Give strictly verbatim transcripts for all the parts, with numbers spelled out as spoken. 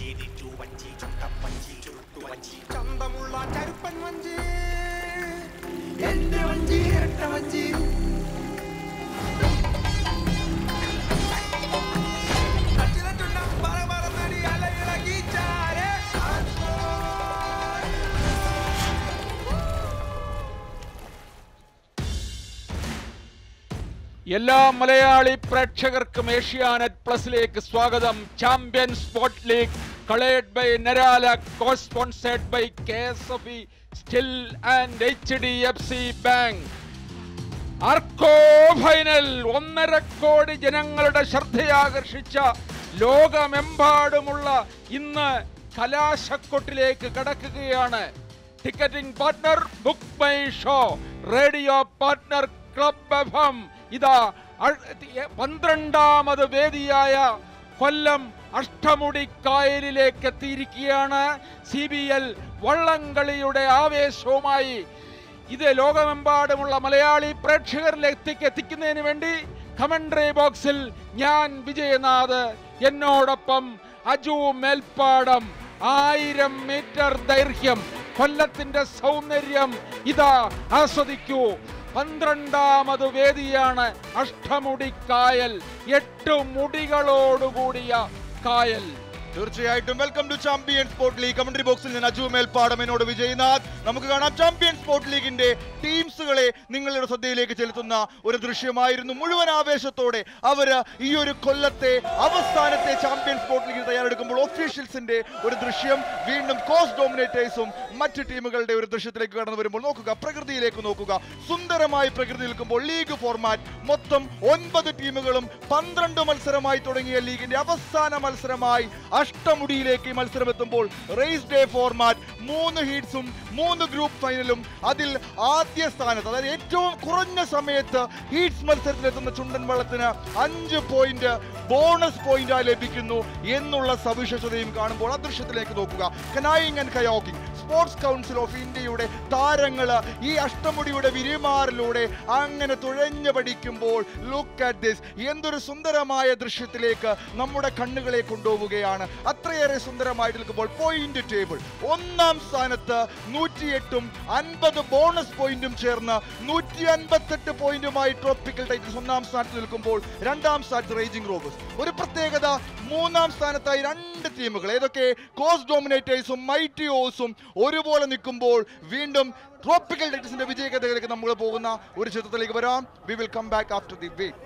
എല്ലാ മലയാളി പ്രേക്ഷകർക്കും ഏഷ്യാനെറ്റ് പ്ലസിലേക്ക് സ്വാഗതം. Champion sport league called by Nerolac, co-sponsored by K S F E Still and H D F C Bank. ആർക്കോ final ഒന്നര കോടി ജനങ്ങളുടെ ശ്രദ്ധയാകർഷിച്ച ലോകമെമ്പാടുമുള്ള ഇന്ന് കലാശക്കൊട്ടിലേക്ക് കടക്കുകയാണ്. Ticketing partner book my show, radio partner club FM എം. ഇതാ പന്ത്രണ്ടാമത് വേദിയായ കൊല്ലം അഷ്ടമുടി കായലിലേക്ക് എത്തിയിരിക്കുകയാണ്. സി ബി എൽ വള്ളംകളിയുടെ ആവേശവുമായി ഇത് ലോകമെമ്പാടുമുള്ള മലയാളി പ്രേക്ഷകരിലേക്ക് എത്തിക്കുന്നതിന് വേണ്ടി കമന്ററി ബോക്സിൽ ഞാൻ വിജയനാഥ്, എന്നോടൊപ്പം അജു മേൽപ്പാടം. ആയിരം മീറ്റർ ദൈർഘ്യം, കൊല്ലത്തിന്റെ സൗന്ദര്യം ഇതാ ആസ്വദിക്കൂ. പന്ത്രണ്ടാമത് വേദിയാണ് അഷ്ടമുടി കായൽ, എട്ട് മുടികളോടുകൂടിയ കായൽ. തീർച്ചയായിട്ടും welcome to champion sport league. Commentary ബോക്സിൽ നിന്ന് അജു മേൽപ്പാടം, എന്നോട് വിജയനാഥ്. നമുക്ക് കാണാം ചാമ്പ്യൻ സ്പോർട്ട് ലീഗിന്റെ ടീംസുകളെ നിങ്ങളുടെ ശ്രദ്ധയിലേക്ക് ചെലുത്തുന്ന ഒരു ദൃശ്യമായിരുന്നു. മുഴുവൻ ആവേശത്തോടെ അവര് ഈ ഒരു കൊല്ലത്തെ അവസാനത്തെ ചാമ്പ്യൻ സ്പോർട്ട് ലീഗിൽ തയ്യാറെടുക്കുമ്പോൾ ഒഫീഷ്യൽസിന്റെ ഒരു ദൃശ്യം, വീണ്ടും കോസ് ഡോമിനേറ്റേഴ്സും മറ്റ് ടീമുകളുടെ ഒരു ദൃശ്യത്തിലേക്ക് കടന്നു വരുമ്പോൾ നോക്കുക, പ്രകൃതിയിലേക്ക് നോക്കുക. സുന്ദരമായി പ്രകൃതി നിൽക്കുമ്പോൾ ലീഗ് ഫോർമാറ്റ് മൊത്തം ഒൻപത് ടീമുകളും പന്ത്രണ്ട് മത്സരമായി തുടങ്ങിയ ലീഗിന്റെ അവസാന മത്സരമായി അഷ്ടമുടിയിലേക്ക് മത്സരം എത്തുമ്പോൾ റേസ് ഡേ ഫോർമാറ്റ്, മൂന്ന് ഹീറ്റ്സും മൂന്ന് ഗ്രൂപ്പ് ഫൈനലും. അതിൽ ആദ്യ സ്ഥാനത്ത്, അതായത് ഏറ്റവും കുറഞ്ഞ സമയത്ത് ഹീറ്റ്സ് മത്സരത്തിലെത്തുന്ന ചുണ്ടൻ വള്ളത്തിന് അഞ്ച് പോയിന്റ് ബോണസ് പോയിന്റ് ലഭിക്കുന്നു എന്നുള്ള സവിശേഷതയും കാണുമ്പോൾ ആ ദൃശ്യത്തിലേക്ക് നോക്കുക. Canoeing and kayaking, sports council of ഇന്ത്യയുടെ താരങ്ങൾ ഈ അഷ്ടമുടിയുടെ വിരിമാറിലൂടെ അങ്ങനെ തുഴഞ്ഞു പഠിക്കുമ്പോൾ ലുക്ക് അറ്റ് ദിസ്, എന്തൊരു സുന്ദരമായ ദൃശ്യത്തിലേക്ക് നമ്മുടെ കണ്ണുകളെ കൊണ്ടുപോവുകയാണ്. അത്രയേറെ സുന്ദരമായിട്ട് നിൽക്കുമ്പോൾ പോയിന്റ് ടേബിൾ ഒന്നാം സ്ഥാനത്ത് നൂറ്റിയെട്ടും അൻപത് ബോണസ് പോയിന്റും ചേർന്ന് നൂറ്റി അൻപത്തെട്ട് പോയിന്റുമായി ട്രോപ്പിക്കൽ ടൈറ്റൻസ് ഒന്നാം സ്ഥാനത്ത് നിൽക്കുമ്പോൾ രണ്ടാം സ്ഥാനത്ത് റേജിംഗ് റോവേഴ്സ്. ഒരു പ്രത്യേകത, മൂന്നാം സ്ഥാനത്തായി രണ്ട് ടീമുകൾ, ഏതൊക്കെ? കോസ് ഡോമിനേറ്റേഴ്സും മൈറ്റി ഓഴ്സും ഒരുപോലെ നിൽക്കുമ്പോൾ വീണ്ടും ട്രോപ്പിക്കൽ ടൈറ്റൻസിന്റെ വിജയകഥയിലേക്ക് നമ്മൾ പോകുന്ന ഒരു ചിത്രത്തിലേക്ക് വരാം. We will come back after the break.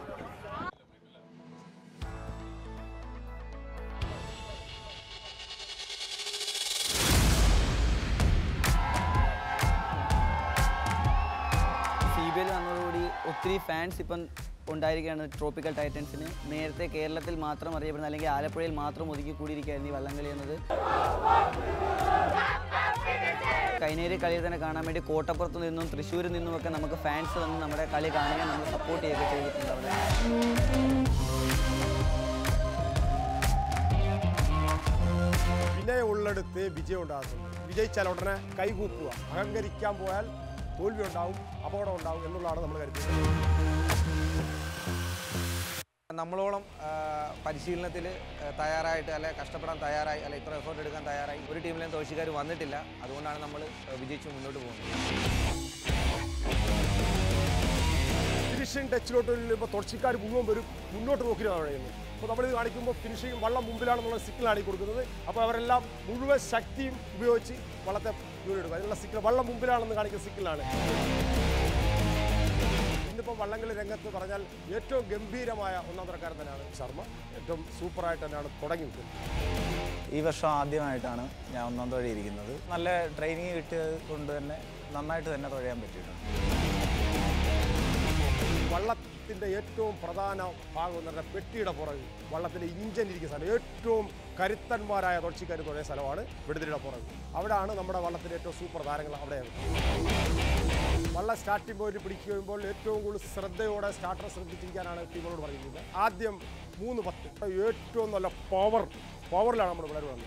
വന്നതോടുകൂടി ഒത്തിരി ഫാൻസ് ഇപ്പം ഉണ്ടായിരിക്കുകയാണ് ട്രോപ്പിക്കൽ ടൈറ്റൻസിന്. നേരത്തെ കേരളത്തിൽ മാത്രം അറിയപ്പെടുന്ന, അല്ലെങ്കിൽ ആലപ്പുഴയിൽ മാത്രം ഒതുക്കി കൂടിയിരിക്കുകയായിരുന്നു ഈ വള്ളംകളി എന്നത്. കൈനേരി കളിയിൽ തന്നെ കാണാൻ വേണ്ടി കോട്ടപ്പുറത്ത് നിന്നും തൃശ്ശൂരിൽ നിന്നുമൊക്കെ നമുക്ക് ഫാൻസ് വന്ന് നമ്മുടെ കളി കാണുകയും നമ്മൾ സപ്പോർട്ട് ചെയ്യുകയൊക്കെ ചെയ്തിട്ടുണ്ട് അവിടെ. വിനയം ഉള്ളെടുത്ത് വിജയം ഉണ്ടാകും. വിജയിച്ചാൽ ഉടനെ കൈകൂപ്പുക, അഹങ്കരിക്കാൻ പോയാൽ തോൽവി ഉണ്ടാവും, അപകടം ഉണ്ടാവും എന്നുള്ളതാണ് നമ്മൾ കരുതുന്നത്. നമ്മളോളം പരിശീലനത്തിൽ തയ്യാറായിട്ട്, അല്ലെ കഷ്ടപ്പെടാൻ തയ്യാറായി, അല്ലെ ഇത്ര എഫേർട്ട് എടുക്കാൻ തയ്യാറായി ഒരു ടീമിലെയും തോൽവിക്കാർ വന്നിട്ടില്ല. അതുകൊണ്ടാണ് നമ്മൾ വിജയിച്ച് മുന്നോട്ട് പോകുന്നത്. ഫിനിഷിംഗ് ടച്ചിലോട്ട് വരുമ്പോൾ തോൽവിക്കാർ മുഴുവൻ വരും, മുന്നോട്ട് നോക്കിയാണ് പറയുന്നത്. അപ്പോൾ നമ്മളിത് കാണിക്കുമ്പോൾ ഫിനിഷിംഗ് വള്ളം മുമ്പിലാണെന്നുള്ള സിഗ്നലാണ് ഈ കൊടുക്കുന്നത്. അപ്പോൾ അവരെല്ലാം മുഴുവൻ ശക്തിയും ഉപയോഗിച്ച് വള്ളത്തെ ദൂരെടുക്കുക. അതിനുള്ള സിഗ്നൽ വള്ളം മുമ്പിലാണെന്ന് കാണിക്കുന്ന സിഗ്നലാണ്. ഇന്നിപ്പോൾ വള്ളംകളി രംഗത്ത് പറഞ്ഞാൽ ഏറ്റവും ഗംഭീരമായ ഒന്നാം തരക്കാരൻ തന്നെയാണ് ശർമ്മ. ഏറ്റവും സൂപ്പറായിട്ട് തന്നെയാണ് തുടങ്ങി നിൽക്കുന്നത്. ഈ വർഷം ആദ്യമായിട്ടാണ് ഞാൻ ഒന്നാം തുഴയിരിക്കുന്നത്. നല്ല ട്രെയിനിങ് കിട്ടിയത് കൊണ്ട് തന്നെ നന്നായിട്ട് തന്നെ തുഴയാൻ പറ്റിയിട്ടുണ്ട്. വള്ളത്തിൻ്റെ ഏറ്റവും പ്രധാന ഭാഗം എന്ന് പറഞ്ഞാൽ പെട്ടിയുടെ പുറകെ വള്ളത്തിൻ്റെ ഇഞ്ചൻ ഇരിക്കുന്ന സ്ഥലം, ഏറ്റവും കരുത്തന്മാരായ തുഴച്ചിക്കാർ തുഴയ സ്ഥലമാണ് വെടുതിരിയുടെ പുറകെ. അവിടെയാണ് നമ്മുടെ വള്ളത്തിൻ്റെ ഏറ്റവും സൂപ്പർ താരങ്ങൾ അവിടെയാണ്. വള്ളം സ്റ്റാർട്ടിംഗ് പോയിട്ട് പിടിക്കുമ്പോൾ ഏറ്റവും കൂടുതൽ ശ്രദ്ധയോടെ സ്റ്റാർട്ടറെ ശ്രദ്ധിച്ചിരിക്കാനാണ് ടീമുകളോട് പറഞ്ഞിരിക്കുന്നത്. ആദ്യം മൂന്ന് പത്ത് ഏറ്റവും നല്ല പവർ പവറിലാണ് നമ്മൾ പിള്ളേർ വന്നത്.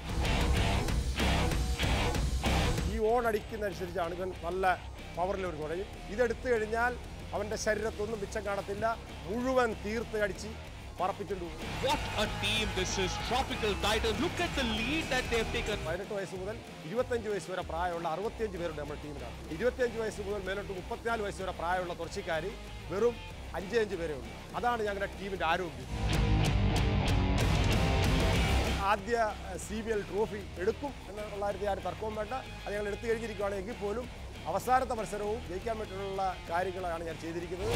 ഈ ഓൺ അടിക്കുന്നതനുസരിച്ചാണ് ഇവൻ നല്ല പവറിൽ ഒരു തുടങ്ങി. ഇതെടുത്തു കഴിഞ്ഞാൽ അവൻ്റെ ശരീരത്തൊന്നും മിച്ചം കാണത്തില്ല, മുഴുവൻ തീർത്ത് അടിച്ച് പറപ്പിച്ചുകൊണ്ട് പോകും. What a team this is. Tropical Titans. Look at the lead that they have taken. പതിനെട്ട് വയസ്സ് മുതൽ ഇരുപത്തഞ്ച് വയസ്സ് വരെ പ്രായമുള്ള അറുപത്തിയഞ്ച് പേരുണ്ട് നമ്മുടെ ടീമിലാണ്. ഇരുപത്തിയഞ്ച് വയസ്സ് മുതൽ മേലോട്ട് മുപ്പത്തിനാല് വയസ്സ് വരെ പ്രായമുള്ള തുറച്ചിക്കാർ വെറും അഞ്ച് അഞ്ച് പേരേ ഉള്ളൂ. അതാണ് ഞങ്ങളുടെ ടീമിൻ്റെ ആരോഗ്യം. ആദ്യ സി ബി എൽ ട്രോഫി എടുക്കും എന്നുള്ള കാര്യത്തിൽ ആരും തർക്കവും വേണ്ട. അത് ഞങ്ങൾ എടുത്തു കഴിഞ്ഞിരിക്കുകയാണ്. എങ്കിൽ പോലും അവസാനത്തെ മത്സരവും ജയിക്കാൻ പറ്റുള്ള കാര്യങ്ങളാണ് ഞാൻ ചെയ്തിരിക്കുന്നത്.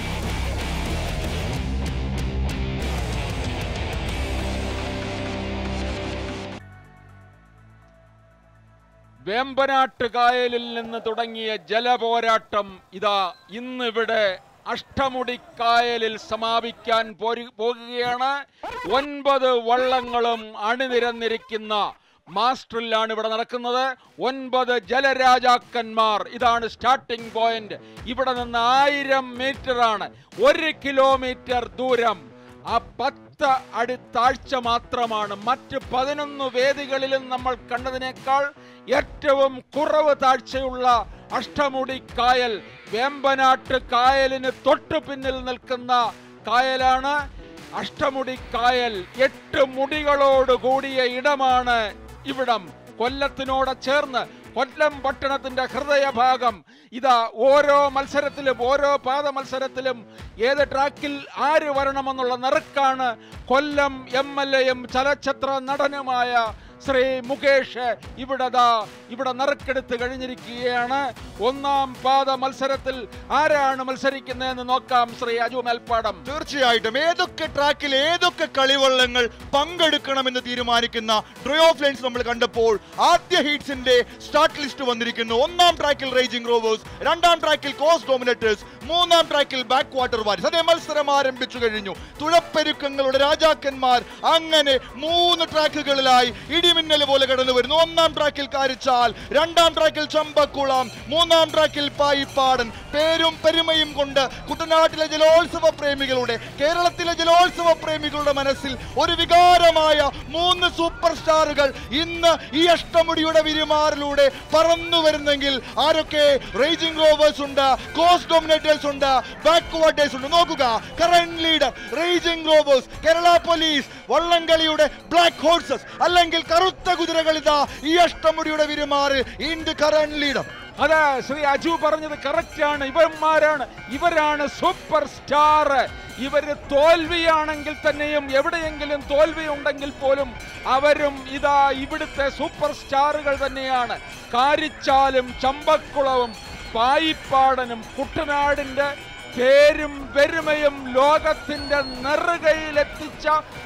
വേമ്പനാട്ട് കായലിൽ നിന്ന് തുടങ്ങിയ ജലപോരാട്ടം ഇതാ ഇന്നിവിടെ അഷ്ടമുടി കായലിൽ സമാപിക്കാൻ പോകുകയാണ്. ഒൻപത് വള്ളങ്ങളും അണിനിരന്നിരിക്കുന്ന മാസ്റ്ററിലാണ് ഇവിടെ നടക്കുന്നത്. ഒൻപത് ജലരാജാക്കന്മാർ. ഇതാണ് സ്റ്റാർട്ടിംഗ് പോയിന്റ്. ഇവിടെ നിന്ന് ആയിരം മീറ്റർ ആണ്, ഒരു കിലോമീറ്റർ ദൂരം. ആ പത്ത് അടി താഴ്ച മാത്രമാണ് മറ്റ് പതിനൊന്ന് വേദികളിലും നമ്മൾ കണ്ടതിനേക്കാൾ ഏറ്റവും കുറവ് താഴ്ചയുള്ള അഷ്ടമുടി കായൽ വേമ്പനാട്ട് കായലിന് തൊട്ടു പിന്നിൽ നിൽക്കുന്ന കായലാണ് അഷ്ടമുടി കായൽ. എട്ട് മുടികളോട് കൂടിയ ഇടമാണ് ഇവിടം. കൊല്ലത്തിനോട് ചേർന്ന് കൊല്ലം പട്ടണത്തിന്റെ ഹൃദയഭാഗം. ഇതാ ഓരോ മത്സരത്തിലും ഓരോ പാദ മത്സരത്തിലും ഏത് ട്രാക്കിൽ ആര് വരണമെന്നുള്ള നറുക്കാണ് കൊല്ലം എം എൽ എയും ചലച്ചിത്ര നടനുമായ ശ്രീ മുകേഷ് ഇവിടെ ദാ ഇവിടെ നറുക്കെടുത്ത് കഴിഞ്ഞിരിക്കുകയാണ്. ഒന്നാം പാദ മത്സരത്തിൽ ആരാണ് മത്സരിക്കുന്നതെന്ന് നോക്കാം. ശ്രീ അജു മേൽപ്പാടം. തീർച്ചയായിട്ടും ഏതൊക്കെ ട്രാക്കിൽ ഏതൊക്കെ കളിവള്ളങ്ങൾ പങ്കെടുക്കണമെന്ന് തീരുമാനിക്കുന്ന ഡ്രോ ഓഫ് ലൈൻസ് നമ്മൾ കണ്ടപ്പോൾ ആദ്യ ഹീറ്റ്സിന്റെ സ്റ്റാർട്ട് ലിസ്റ്റ് വന്നിരിക്കുന്നു. ഒന്നാം ട്രാക്കിൽ റേജിംഗ് റോവേഴ്സ്, രണ്ടാം ട്രാക്കിൽ കോസ്റ്റ് ഡോമിനേറ്റേഴ്സ്, മൂന്നാം ട്രാക്കിൽ ബാക്ക് വാട്ടർ വാരിയേഴ്സ്. അതേ മത്സരം ആരംഭിച്ചു കഴിഞ്ഞു. തുഴപ്പെരുക്കങ്ങളുടെ രാജാക്കന്മാർ അങ്ങനെ മൂന്ന് ട്രാക്കുകളിലായി ഇടിമിന്നൽ പോലെ കടന്നു വരുന്നു. ഒന്നാം ട്രാക്കിൽ കാരിച്ചാൽ, രണ്ടാം ട്രാക്കിൽ ചമ്പക്കുളം, മൂന്നാം ട്രാക്കിൽ പായിപ്പാടൻ. പേരും പെരുമയും കൊണ്ട് കുട്ടനാട്ടിലെ ജലോത്സവ പ്രേമികളുടെ, കേരളത്തിലെ ജലോത്സവ പ്രേമികളുടെ മനസ്സിൽ ഒരു വികാരമായ മൂന്ന് സൂപ്പർ സ്റ്റാറുകൾ ഇന്ന് ഈ അഷ്ടമുടിയുടെ വിരുമാറിലൂടെ പറന്നു വരുന്നെങ്കിൽ ആരൊക്കെ? റേജിംഗ് റോവേഴ്സ് ഉണ്ട്, കോസ്റ്റ് ഡോമിനേറ്റേഴ്സ് ഉണ്ട്, ബാക്ക് വാട്ടേഴ്സ് ഉണ്ട്. നോക്കുക, current leader raging rovers. Kerala police വള്ളംകളിയുടെ ബ്ലാക്ക് ഹോഴ്സസ് അല്ലെങ്കിൽ കറുത്ത കുതിരകൾ ഇതാ ഈ അഷ്ടമുടിയുടെ വിരുമാറ് ഇൻ ദി കറന്റ് ലീഡർ. അതെ, ശ്രീ അജു പറഞ്ഞത് കറക്റ്റ് ആണ്. ഇവന്മാരാണ് ഇവരാണ് സൂപ്പർ സ്റ്റാർ. ഇവര് തോൽവിയാണെങ്കിൽ തന്നെയും എവിടെയെങ്കിലും തോൽവി ഉണ്ടെങ്കിൽ പോലും അവരും ഇതാ ഇവിടുത്തെ സൂപ്പർ സ്റ്റാറുകൾ തന്നെയാണ്. കാരിച്ചാലും ചമ്പക്കുളവും പായിപ്പാടനും കുട്ടനാടിന്റെ പേരും പെരുമയും ലോകത്തിന്റെ നെറുകയിലെത്തിച്ച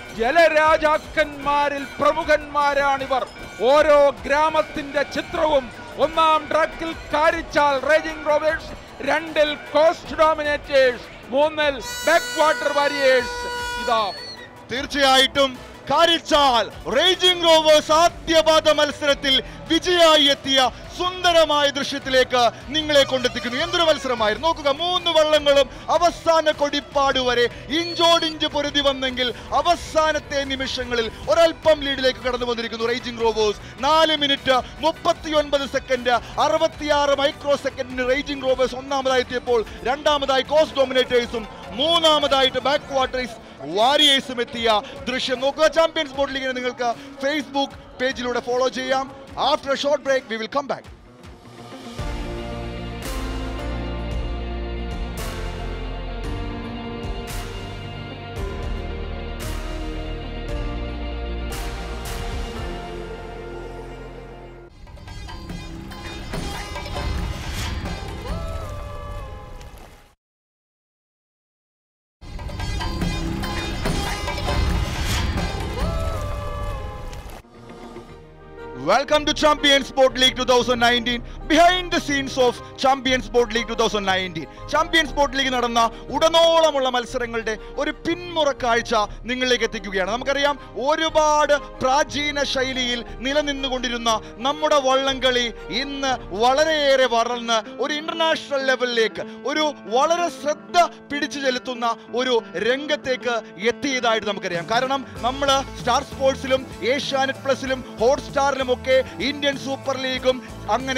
ജലരാജാക്കന്മാരിൽ പ്രമുഖന്മാരാണിവർ. ഓരോ ഗ്രാമത്തിന്റെ ചിത്രവും. ഒന്നാം ട്രാക്കിൽ കാരിച്ചാൽ റേജിംഗ് റോവേഴ്സ്, രണ്ടിൽ കോസ്റ്റ് ഡോമിനേറ്റേഴ്സ്, മൂന്നിൽ ബാക്ക് വാട്ടർ വാരിയേഴ്സ്. ഇതാ തീർച്ചയായിട്ടും കാരിച്ചാൽ റേജിംഗ് റോവേഴ്സ് ആദ്യപാദ മത്സരത്തിൽ വിജയായി എത്തിയ സുന്ദരമായ ദൃശ്യത്തിലേക്ക് നിങ്ങളെ കൊണ്ടെത്തിക്കുന്നു. എന്തൊരു മത്സരമായിരുന്നു നോക്കുക. മൂന്ന് വള്ളങ്ങളും അവസാന കൊടിപ്പാട് വരെ ഇഞ്ചോടിഞ്ച് പൊരുതി വന്നെങ്കിൽ അവസാനത്തെ നിമിഷങ്ങളിൽ ഒരൽപ്പം ലീഡിലേക്ക് കടന്നു വന്നിരിക്കുന്നു റേജിംഗ് റോവേഴ്സ്. നാല് മിനിറ്റ് മുപ്പത്തി ഒൻപത് സെക്കൻഡ് അറുപത്തിയാറ് മൈക്രോ സെക്കൻഡിന് റേജിംഗ് റോവേഴ്സ് ഒന്നാമതായി എത്തിയപ്പോൾ രണ്ടാമതായി കോസ്റ്റ് ഡോമിനേറ്റേഴ്സും മൂന്നാമതായിട്ട് ബാക്ക് വാട്ടേഴ്സ് വാരിയേഴ്സും എത്തിയ ദൃശ്യം നോക്കുക. ചാമ്പ്യൻസ് ബോട്ട് ലീഗിനെ നിങ്ങൾക്ക് ഫേസ്ബുക്ക് പേജിലൂടെ ഫോളോ ചെയ്യാം. After a short break, we will come back. Welcome to Champions Sport League twenty nineteen. Behind the scenes of Champions Sport League twenty nineteen. Champions Sport League നടന്ന ഉടനോളമുള്ള മത്സരങ്ങളുടെ ഒരു പിന്മുറ കാഴ്ച നിങ്ങളിലേക്ക് എത്തിക്കുകയാണ്. നമുക്കറിയാം ഒരുപാട് പ്രാചീന ശൈലിയിൽ നിലനിന്നുകൊണ്ടിരുന്ന നമ്മുടെ വള്ളംകളി ഇന്ന് വളരെയേറെ വളർന്ന് ഒരു ഇന്റർനാഷണൽ ലെവലിലേക്ക് ഒരു വളരെ ശ്രദ്ധ പിടിച്ചു ചെലുത്തുന്ന ഒരു രംഗത്തേക്ക് എത്തിയതായിട്ട് നമുക്കറിയാം. കാരണം നമ്മൾ സ്റ്റാർ സ്പോർട്സിലും ഏഷ്യാനെറ്റ് പ്ലസിലും ഹോട്ട്സ്റ്റാറിലും ഒക്കെ ഇന്ത്യൻ സൂപ്പർ ലീഗും അങ്ങനെ പല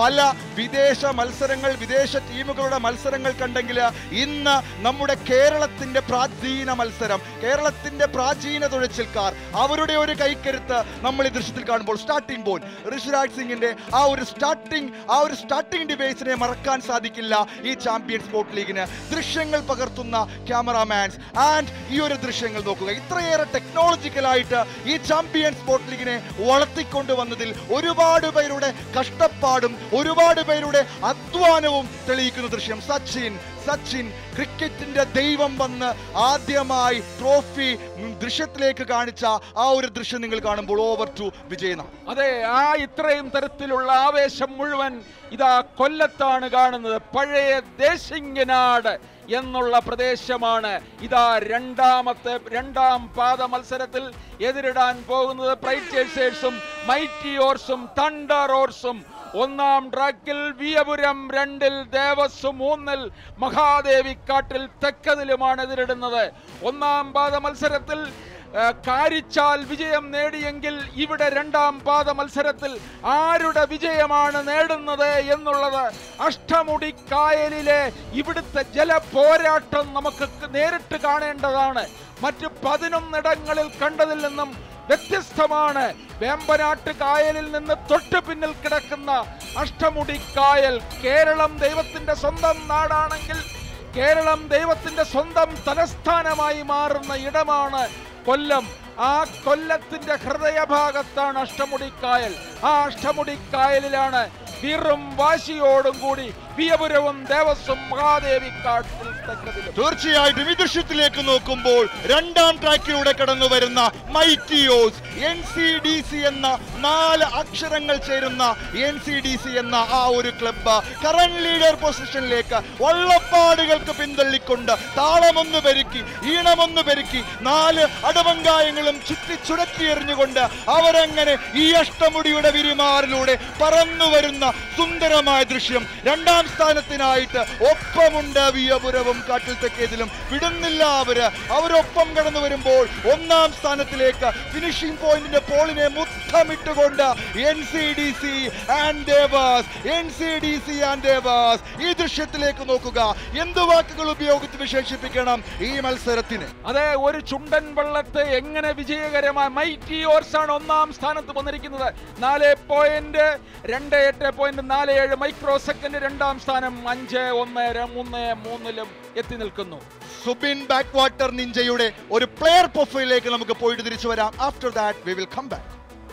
പല വിദേശ മത്സരങ്ങൾ, വിദേശ ടീമുകളുടെ മത്സരങ്ങൾ കണ്ടെങ്കിൽ ഇന്ന് നമ്മുടെ കേരളത്തിന്റെ പ്രാചീന മത്സരം, കേരളത്തിന്റെ പ്രാചീന തുഴച്ചിൽക്കാർ, അവരുടെ ഒരു കൈക്കരുത്ത് നമ്മൾ ഈ ദൃശ്യത്തിൽ കാണുമ്പോൾ സ്റ്റാർട്ടിംഗ് പോയിന്റ് ഋഷിരാജ് സിംഗിന്റെ ആ ഒരു സ്റ്റാർട്ടിംഗ് ആ ഒരു സ്റ്റാർട്ടിംഗ് ഡിവൈസിനെ മറക്കാൻ സാധിക്കില്ല ഈ ചാമ്പ്യൻ സ്പോർട്ട് ലീഗിന്. ദൃശ്യങ്ങൾ പകർത്തുന്ന ക്യാമറാമാൻസ് ആൻഡ് ഈ ഒരു ദൃശ്യങ്ങൾ നോക്കുക. ഇത്രയേറെ ടെക്നോളജിക്കലായിട്ട് ഈ ചാമ്പ്യൻ സ്പോർട്ട് ലീഗിനെ വളർത്തിക്കൊണ്ടുവന്നതിൽ ഒരുപാട് പേരുടെ കഷ്ടപ്പാടും ഒരുപാട് പേരുടെ അധ്വാനവും തെളിയിക്കുന്ന ദൃശ്യം. സച്ചിൻ സച്ചിൻ ക്രിക്കറ്റിന്റെ ദൈവം വന്ന് ആദ്യമായി ട്രോഫി ദൃശ്യത്തിലേക്ക് കാണിച്ച ആ ഒരു ദൃശ്യം നിങ്ങൾ കാണുമ്പോൾ ഓവർ ടു വിജയനാഥ്. അതെ, ആ ഇത്രയും തരത്തിലുള്ള ആവേശം മുഴുവൻ ഇതാ കൊല്ലത്താണ് കാണുന്നത്. പഴയ ദേശിങ്ങനാട് എന്നുള്ള പ്രദേശമാണ്. ഇതാ രണ്ടാമത്തെ രണ്ടാം പാദ മത്സരത്തിൽ എതിരിടാൻ പോകുന്നത് ബ്രൈറ്റേഴ്സേഴ്സും മൈറ്റി ഓർസും തണ്ടർ ഓർസും. ഒന്നാം ട്രാക്കിൽ വിയപുരം, രണ്ടിൽ ദേവസ്വം, മൂന്നിൽ മഹാദേവിക്കാട്ടിൽ തെക്കതിലുമാണ് എതിരിടുന്നത്. ഒന്നാം പാദ മത്സരത്തിൽ കാരിച്ചാൽ വിജയം നേടിയെങ്കിൽ ഇവിടെ രണ്ടാം പാദ മത്സരത്തിൽ ആരുടെ വിജയമാണ് നേടുന്നത് എന്നുള്ളത് അഷ്ടമുടി കായലിലെ ഇവിടുത്തെ ജലപോരാട്ടം നമുക്ക് നേരിട്ട് കാണേണ്ടതാണ്. മറ്റ് പതിനൊന്നിടങ്ങളിൽ കണ്ടതിൽ നിന്നും വ്യത്യസ്തമാണ് വേമ്പനാട്ട് കായലിൽ നിന്ന് തൊട്ട് പിന്നിൽ കിടക്കുന്ന അഷ്ടമുടി കായൽ. കേരളം ദൈവത്തിന്റെ സ്വന്തം നാടാണെങ്കിൽ കേരളം ദൈവത്തിന്റെ സ്വന്തം തലസ്ഥാനമായി മാറുന്ന ഇടമാണ് കൊല്ലം. ആ കൊല്ലത്തിന്റെ ഹൃദയഭാഗത്താണ് അഷ്ടമുടി കായൽ. ആ അഷ്ടമുടി കായലിലാണ് വീറും വാശിയോടും കൂടി വിയപുരവും ദേവസ്വം മഹാദേവിക്കാട്ടിൽ തെക്കതിലും. തീർച്ചയായിട്ടും ഈ ദൃശ്യത്തിലേക്ക് നോക്കുമ്പോൾ രണ്ടാം ട്രാക്കിലൂടെ കടന്നു വരുന്ന mighty oars, N C D C എന്ന നാല് അക്ഷരങ്ങൾ ചേരുന്ന എൻ സി ഡി സി എന്ന ആ ഒരു ക്ലബ്ബ് കറന്റ് ലീഡർ പൊസിഷനിലേക്ക് വള്ളപ്പാടുകൾക്ക് പിന്തള്ളിക്കൊണ്ട് താളമൊന്ന് പെരുക്കി ഈണമൊന്ന് പെരുക്കി നാല് അടവങ്കായങ്ങളും ചുറ്റി ചുടക്കിയെറിഞ്ഞുകൊണ്ട് അവരങ്ങനെ ഈ അഷ്ടമുടിയുടെ വിരിമാറിലൂടെ പറന്നു വരുന്ന സുന്ദരമായ ദൃശ്യം. രണ്ടാം സ്ഥാനത്തിനായിട്ട് ഒപ്പമുണ്ട് വിയപുരവും കാട്ടിൽ തെക്കേതിലും. വിടുന്നില്ല അവര്. അവരൊപ്പം കടന്നു വരുമ്പോൾ ഒന്നാം സ്ഥാനത്തിലേക്ക് ഫിനിഷിംഗ് പോയിന്റിന്റെ പോളിനെ മുത്തമിട്ടുകൊണ്ട് N C D C and Devas N C D C and Devas. ഈ ദൃശ്യത്തിലേക്ക് നോക്കുക. എന്ത് വാക്കുകൾ ഉപയോഗിച്ച് വിശേഷിപ്പിക്കണം ഈ മത്സരത്തിന്? അതെ, ഒരു ചുണ്ടൻ വള്ളത്തെ എങ്ങനെ വിജയകരമായി മൈറ്റി ഓർസ് ആണ് ഒന്നാം സ്ഥാനത്ത് വന്നിരിക്കുന്നത്. നാല് പോയിന്റ് രണ്ട് എട്ട് പോയിന്റ് നാല് ഏഴ് മൈക്രോ സെക്കൻഡ്. രണ്ടാം സ്ഥാനം അഞ്ച് ഒന്ന് മൂന്ന് മൂന്നിലും എത്തി നിൽക്കുന്നു. സുബിൻ ബാക്ക് വാട്ടർ നിഞ്ചയുടെ ഒരു പ്ലെയർ പ്രൊഫൈലിലേക്ക് നമുക്ക് പോയിട്ട് തിരിച്ചു വരാം. After that we will come back.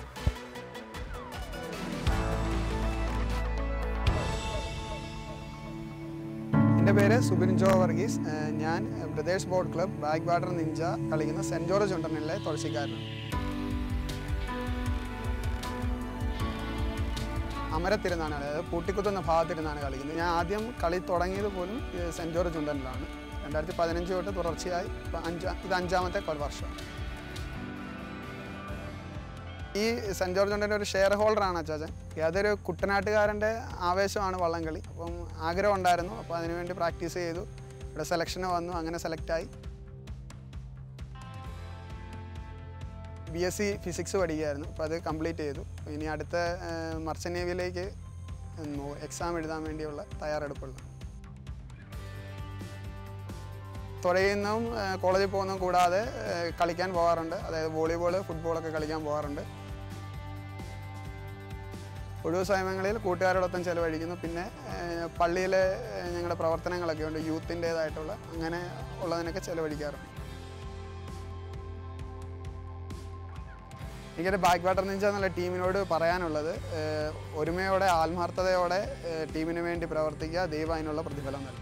എൻ്റെ പേര് സുബിൻ ജോ വർഗീസ്. ഞാൻ brothers boat club backwater ninja കളിക്കുന്ന സെൻറ് ജോർജ് ചുണ്ടനിലെ തുളസിക്കാരനാണ്. അമരത്തിരുന്നാണ്, അതായത് പൂട്ടിക്കുത്തുന്ന ഭാഗത്തിരുന്നാണ് കളിക്കുന്നത്. ഞാൻ ആദ്യം കളി തുടങ്ങിയത് പോലും സെൻറ് ജോർജ് ചുണ്ടനിലാണ്. രണ്ടായിരത്തി പതിനഞ്ച് തൊട്ട് തുടർച്ചയായി അഞ്ചാ ഇത് അഞ്ചാമത്തെ വർഷം. ഈ സെൻറ് ജോർജ് ചുണ്ടൻ്റെ ഒരു ഷെയർ ഹോൾഡറാണ് അച്ചാച്ചൻ. അതൊരു കുട്ടനാട്ടുകാരൻ്റെ ആവേശമാണ് വള്ളംകളി. അപ്പം ആഗ്രഹം ഉണ്ടായിരുന്നു. അപ്പോൾ അതിനുവേണ്ടി പ്രാക്ടീസ് ചെയ്തു. ഇവിടെ സെലക്ഷന് വന്നു, അങ്ങനെ സെലക്റ്റായി. ബി എസ് സി ഫിസിക്സ് പഠിക്കുകയായിരുന്നു. അപ്പോൾ അത് കംപ്ലീറ്റ് ചെയ്തു. ഇനി അടുത്ത മർച്ചൻ്റ് നേവിയിലേക്ക് എക്സാം എഴുതാൻ വേണ്ടിയുള്ള തയ്യാറെടുപ്പുള്ള. തുഴയുന്നതും കോളേജിൽ പോകുന്നതും കൂടാതെ കളിക്കാൻ പോകാറുണ്ട്. അതായത് വോളിബോൾ, ഫുട്ബോളൊക്കെ കളിക്കാൻ പോകാറുണ്ട്. ഒഴിവു സമയങ്ങളിൽ കൂട്ടുകാരോടൊപ്പം ചിലവഴിക്കുന്നു. പിന്നെ പള്ളിയിലെ ഞങ്ങളുടെ പ്രവർത്തനങ്ങളൊക്കെ ഉണ്ട്, യൂത്തിൻ്റേതായിട്ടുള്ള, അങ്ങനെ ഉള്ളതിനൊക്കെ ചിലവഴിക്കാറുണ്ട്. എനിക്കൊരു ബാക്ക് വാട്ടർ നിഞ്ച എന്നുള്ള ടീമിനോട് പറയാനുള്ളത്, ഒരുമയോടെ ആത്മാർത്ഥതയോടെ ടീമിന് വേണ്ടി പ്രവർത്തിക്കുക. ദൈവം അതിനുള്ള പ്രതിഫലം നൽകും.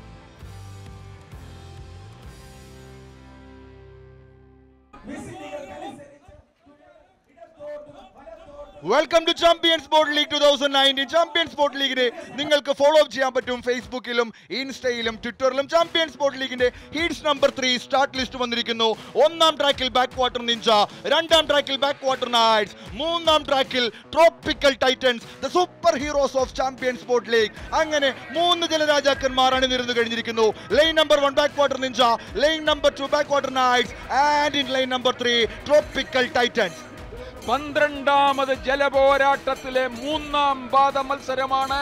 Welcome to champion sport league two thousand nineteen. Champion sport ലീഗിനെ നിങ്ങൾക്ക് ഫോളോ അപ്പ് ചെയ്യാൻ പറ്റും ഫേസ്ബുക്കിലും ഇൻസ്റ്റയിലും ട്വിറ്ററിലും. ചാമ്പ്യൻ സ്പോർട്ട് ലീഗിന്റെ heats number three start list വന്നിരിക്കുന്നു. ഒന്നാം ട്രാക്കിൽ ബാക്ക് വാട്ടർ നിഞ്ച, രണ്ടാം ട്രാക്കിൽ ബാക്ക് വാട്ടർ നൈറ്റ്സ്, മൂന്നാം ട്രാക്കിൽ tropical titans, the super heroes of champion sport league. അങ്ങനെ മൂന്ന് ജലരാജാക്കന്മാർ അണിനിരന്നു കഴിഞ്ഞിരിക്കുന്നു. Line number one backwater ninja, line number two backwater knights and in line number three tropical titans. പന്ത്രണ്ടാമത് ജലപോരാട്ടത്തിലെ മൂന്നാം പാദ മത്സരമാണ്.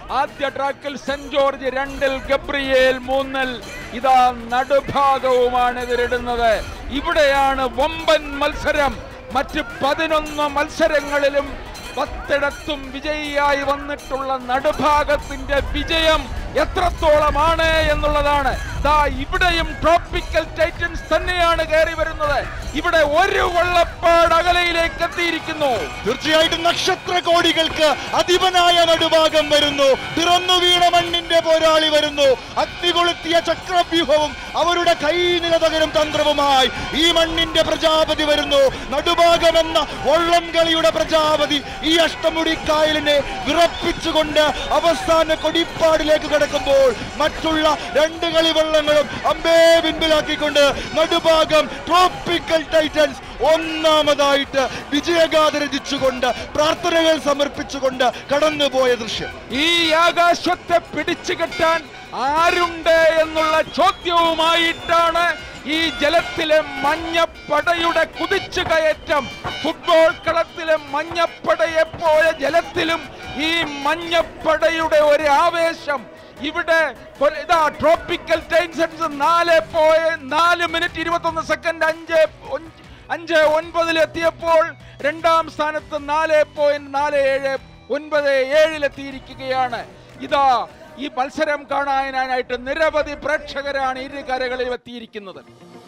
ആദ്യ ട്രാക്കിൽ സെന്റ് ജോർജ്, രണ്ടിൽ ഗബ്രിയേൽ, മൂന്നിൽ ഇതാ നടുഭാഗവുമാണ് എതിരിടുന്നത്. ഇവിടെയാണ് വമ്പൻ മത്സരം. മറ്റ് പതിനൊന്ന് മത്സരങ്ങളിലും പത്തിടത്തും വിജയിയായി വന്നിട്ടുള്ള നടുഭാഗത്തിന്റെ വിജയം എത്രത്തോളമാണ് എന്നുള്ളതാണ്. ദാ ഇവിടെയും ട്രോപ്പിക്കൽ ടൈറ്റൻസ് തന്നെയാണ് കയറി വരുന്നത്. ഇവിടെ ഒരു വള്ളപ്പാട് അകലയിലേക്ക് എത്തിയിരിക്കുന്നു. തീർച്ചയായിട്ടും നക്ഷത്ര കോടികൾക്ക് അധിപനായ നടുഭാഗം വരുന്നു. പിറന്നു വീണ മണ്ണിന്റെ പോരാളി വരുന്നു. അഗ്നികൊളുത്തിയ ചക്രവ്യൂഹവും അവരുടെ കൈനില തകരും തന്ത്രവുമായി ഈ മണ്ണിന്റെ പ്രജാപതി വരുന്നു. നടുഭാഗമെന്ന വള്ളം കളിയുടെ പ്രജാപതി ഈ അഷ്ടമുടി കായലിനെ വിറപ്പിച്ചുകൊണ്ട് അവസാന കൊടിപ്പാടിലേക്ക് കടക്കുമ്പോൾ മറ്റുള്ള രണ്ട് കളി വള്ളങ്ങളും അമ്പേ പിൻപിലാക്കിക്കൊണ്ട് നടുഭാഗം ട്രോപ്പിക്കൽ ടൈറ്റൻസ് ഒന്നാമതായിട്ട് വിജയഗാഥ രചിച്ചുകൊണ്ട് പ്രാർത്ഥനകൾ സമർപ്പിച്ചുകൊണ്ട് കടന്നുപോയ ദൃശ്യം. ഈ ആകാശത്തെ പിടിച്ചു കെട്ടാൻ ആരുണ്ട് എന്നുള്ള ചോദ്യവുമായിട്ടാണ് ഈ ജലത്തിലെ മഞ്ഞപ്പടയുടെ കുതിച്ചു കയറ്റം. ഫുട്ബോൾ കളത്തിലെ മഞ്ഞപ്പടയെ പോയ ജലത്തിലും ഈ മഞ്ഞപ്പടയുടെ ഒരു ആവേശം. ഇവിടെ ഇതാ ട്രോപ്പിക്കൽ ടൈറ്റൻസ് നാല് പോയ നാല് മിനിറ്റ് ഇരുപത്തൊന്ന് സെക്കൻഡ് അഞ്ച് അഞ്ച് ഒൻപതിൽ എത്തിയപ്പോൾ രണ്ടാം സ്ഥാനത്ത് നാല് പോയിന്റ് നാല് ഏഴ് ഒൻപത് ഏഴിലെത്തിയിരിക്കുകയാണ്. ഇതാ ഈ മത്സരം കാണാനായിട്ട് നിരവധി പ്രേക്ഷകരാണ് ഇരു കരകളിൽ എത്തിയിരിക്കുന്നത്.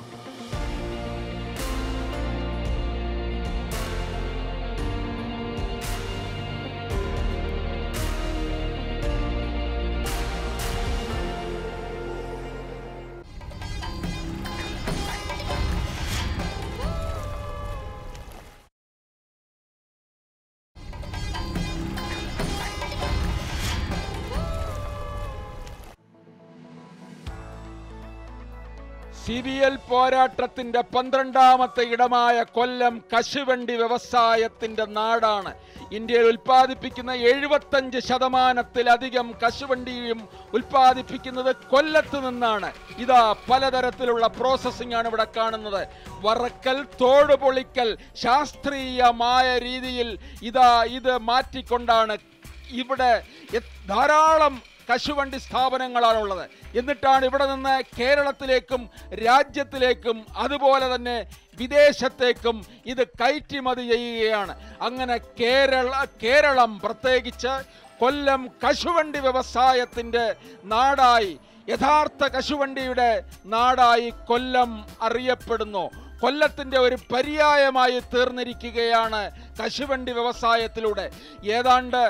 സി ബി എൽ പോരാട്ടത്തിന്റെ പന്ത്രണ്ടാമത്തെ ഇടമായ കൊല്ലം കശുവണ്ടി വ്യവസായത്തിന്റെ നാടാണ്. ഇന്ത്യയിൽ ഉൽപ്പാദിപ്പിക്കുന്ന എഴുപത്തഞ്ച് ശതമാനത്തിലധികം കശുവണ്ടിയും ഉൽപ്പാദിപ്പിക്കുന്നത് കൊല്ലത്ത് നിന്നാണ്. ഇതാ പലതരത്തിലുള്ള പ്രോസസ്സിംഗ് ആണ് ഇവിടെ കാണുന്നത്. വറക്കൽ, തോട് പൊളിക്കൽ, ശാസ്ത്രീയമായ രീതിയിൽ ഇതാ ഇത് മാറ്റിക്കൊണ്ടാണ് ഇവിടെ ധാരാളം കശുവണ്ടി സ്ഥാപനങ്ങളാണുള്ളത്. എന്നിട്ടാണ് ഇവിടെ നിന്ന് കേരളത്തിലേക്കും രാജ്യത്തിലേക്കും അതുപോലെ തന്നെ വിദേശത്തേക്കും ഇത് കയറ്റുമതി ചെയ്യുകയാണ്. അങ്ങനെ കേരള കേരളം പ്രത്യേകിച്ച് കൊല്ലം കശുവണ്ടി വ്യവസായത്തിൻ്റെ നാടായി, യഥാർത്ഥ കശുവണ്ടിയുടെ നാടായി കൊല്ലം അറിയപ്പെടുന്നു. കൊല്ലത്തിൻ്റെ ഒരു പര്യായമായി തീർന്നിരിക്കുകയാണ് കശുവണ്ടി വ്യവസായത്തിലൂടെ. ഏതാണ്ട്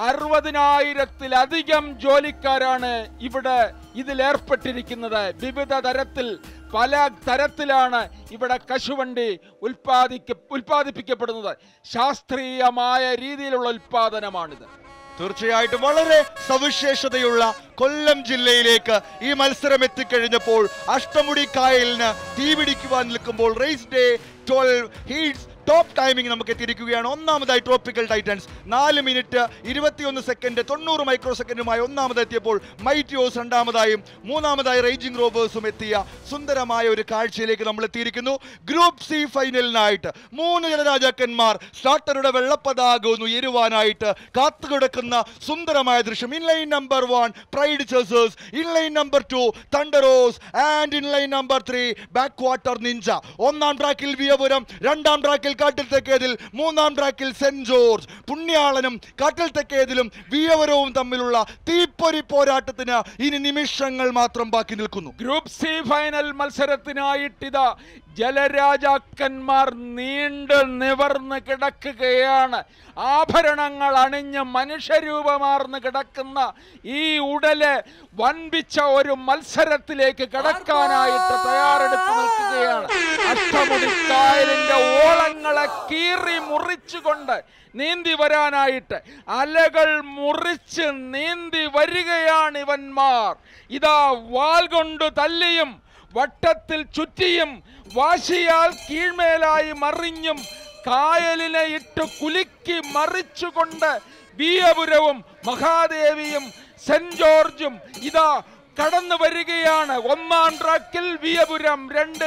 അറുപതിനായിരത്തിലധികം ജോലിക്കാരാണ് ഇവിടെ ഇതിലേർപ്പെട്ടിരിക്കുന്നത്. വിവിധ തരത്തിൽ പല തരത്തിലാണ് ഇവിടെ കശുവണ്ടി ഉൽപ്പാദിക്ക ഉൽപ്പാദിപ്പിക്കപ്പെടുന്നത്. ശാസ്ത്രീയമായ രീതിയിലുള്ള ഉൽപ്പാദനമാണിത്. തീർച്ചയായിട്ടും വളരെ സവിശേഷതയുള്ള കൊല്ലം ജില്ലയിലേക്ക് ഈ മത്സരം എത്തിക്കഴിഞ്ഞപ്പോൾ അഷ്ടമുടി കായലിന് തീപിടിക്കുവാൻ നിൽക്കുമ്പോൾ race day twelve heats top timing നമുക്ക് എത്തിയിരിക്കുകയാണ്. ഒന്നാമതായി ട്രോപ്പിക്കൽ ടൈറ്റൻസ് നാല് മിനിറ്റ് ഇരുപത്തിയൊന്ന് സെക്കൻഡ് തൊണ്ണൂറ് മൈക്രോ സെക്കൻഡുമായി ഒന്നാമതെത്തിയപ്പോൾ മൈറ്റി ഓസ് രണ്ടാമതായും മൂന്നാമതായി റേഞ്ചിങ് റോബേഴ്സും എത്തിയ സുന്ദരമായ ഒരു കാഴ്ചയിലേക്ക് നമ്മൾ എത്തിയിരിക്കുന്നു. ഗ്രൂപ്പ് സി ഫൈനലിനായിട്ട് മൂന്ന് ജനരാജാക്കന്മാർ സ്റ്റാർട്ടറുടെ വെള്ളപ്പതാക ഒന്ന് ഉയരുവാനായിട്ട് കാത്തുകിടക്കുന്ന സുന്ദരമായ ദൃശ്യം. In line number one pride chasers, in line number two thunderoars and in line number three backwater ninja. ഒന്നാം ട്രാക്കിൽ വിയപുരം, രണ്ടാം ട്രാക്കിൽ കാട്ടിൽ തെക്കേതിൽ, മൂന്നാം ട്രാക്കിൽ സെന്റ് ജോർജ്. പുണ്യാളനും കാട്ടിൽ തെക്കേതിലും വിയവരവും തമ്മിലുള്ള തീപ്പൊരി പോരാട്ടത്തിന് ഇനി നിമിഷങ്ങൾ മാത്രം ബാക്കി നിൽക്കുന്നു. ഗ്രൂപ്പ് സി ഫൈനൽ മത്സരത്തിനായിട്ടിതാ ജലരാജാക്കന്മാർ നീണ്ടു നിവർന്ന് കിടക്കുകയാണ്. ആഭരണങ്ങൾ അണിഞ്ഞ് മനുഷ്യരൂപമാർന്ന് കിടക്കുന്ന ഈ ഉടല് വൻപിച്ച ഒരു മത്സരത്തിലേക്ക് കടക്കാനായിട്ട് തയ്യാറെടുത്ത് നിൽക്കുകയാണ്. അഷ്ടമുടി കായലിന്റെ ഓളങ്ങളെ കീറി മുറിച്ചുകൊണ്ട് നീന്തി വരാനായിട്ട് അലകൾ മുറിച്ച് നീന്തി വരികയാണ് ഇവന്മാർ. ഇതാ വാൽ കൊണ്ട് തല്ലിയും വട്ടത്തിൽ ചുറ്റിയും വാശിയാൽ കീഴ്മേലായി മറിഞ്ഞും കായലിനെ ഇട്ട് കുലുക്കി മറിച്ചുകൊണ്ട് വിയപുരവും മഹാദേവിയും സെന്റ് ജോർജും ഇതാ കടന്നു വരികയാണ്. ഒന്നാം ട്രാക്കിൽ വിയപുരം, രണ്ടിൽ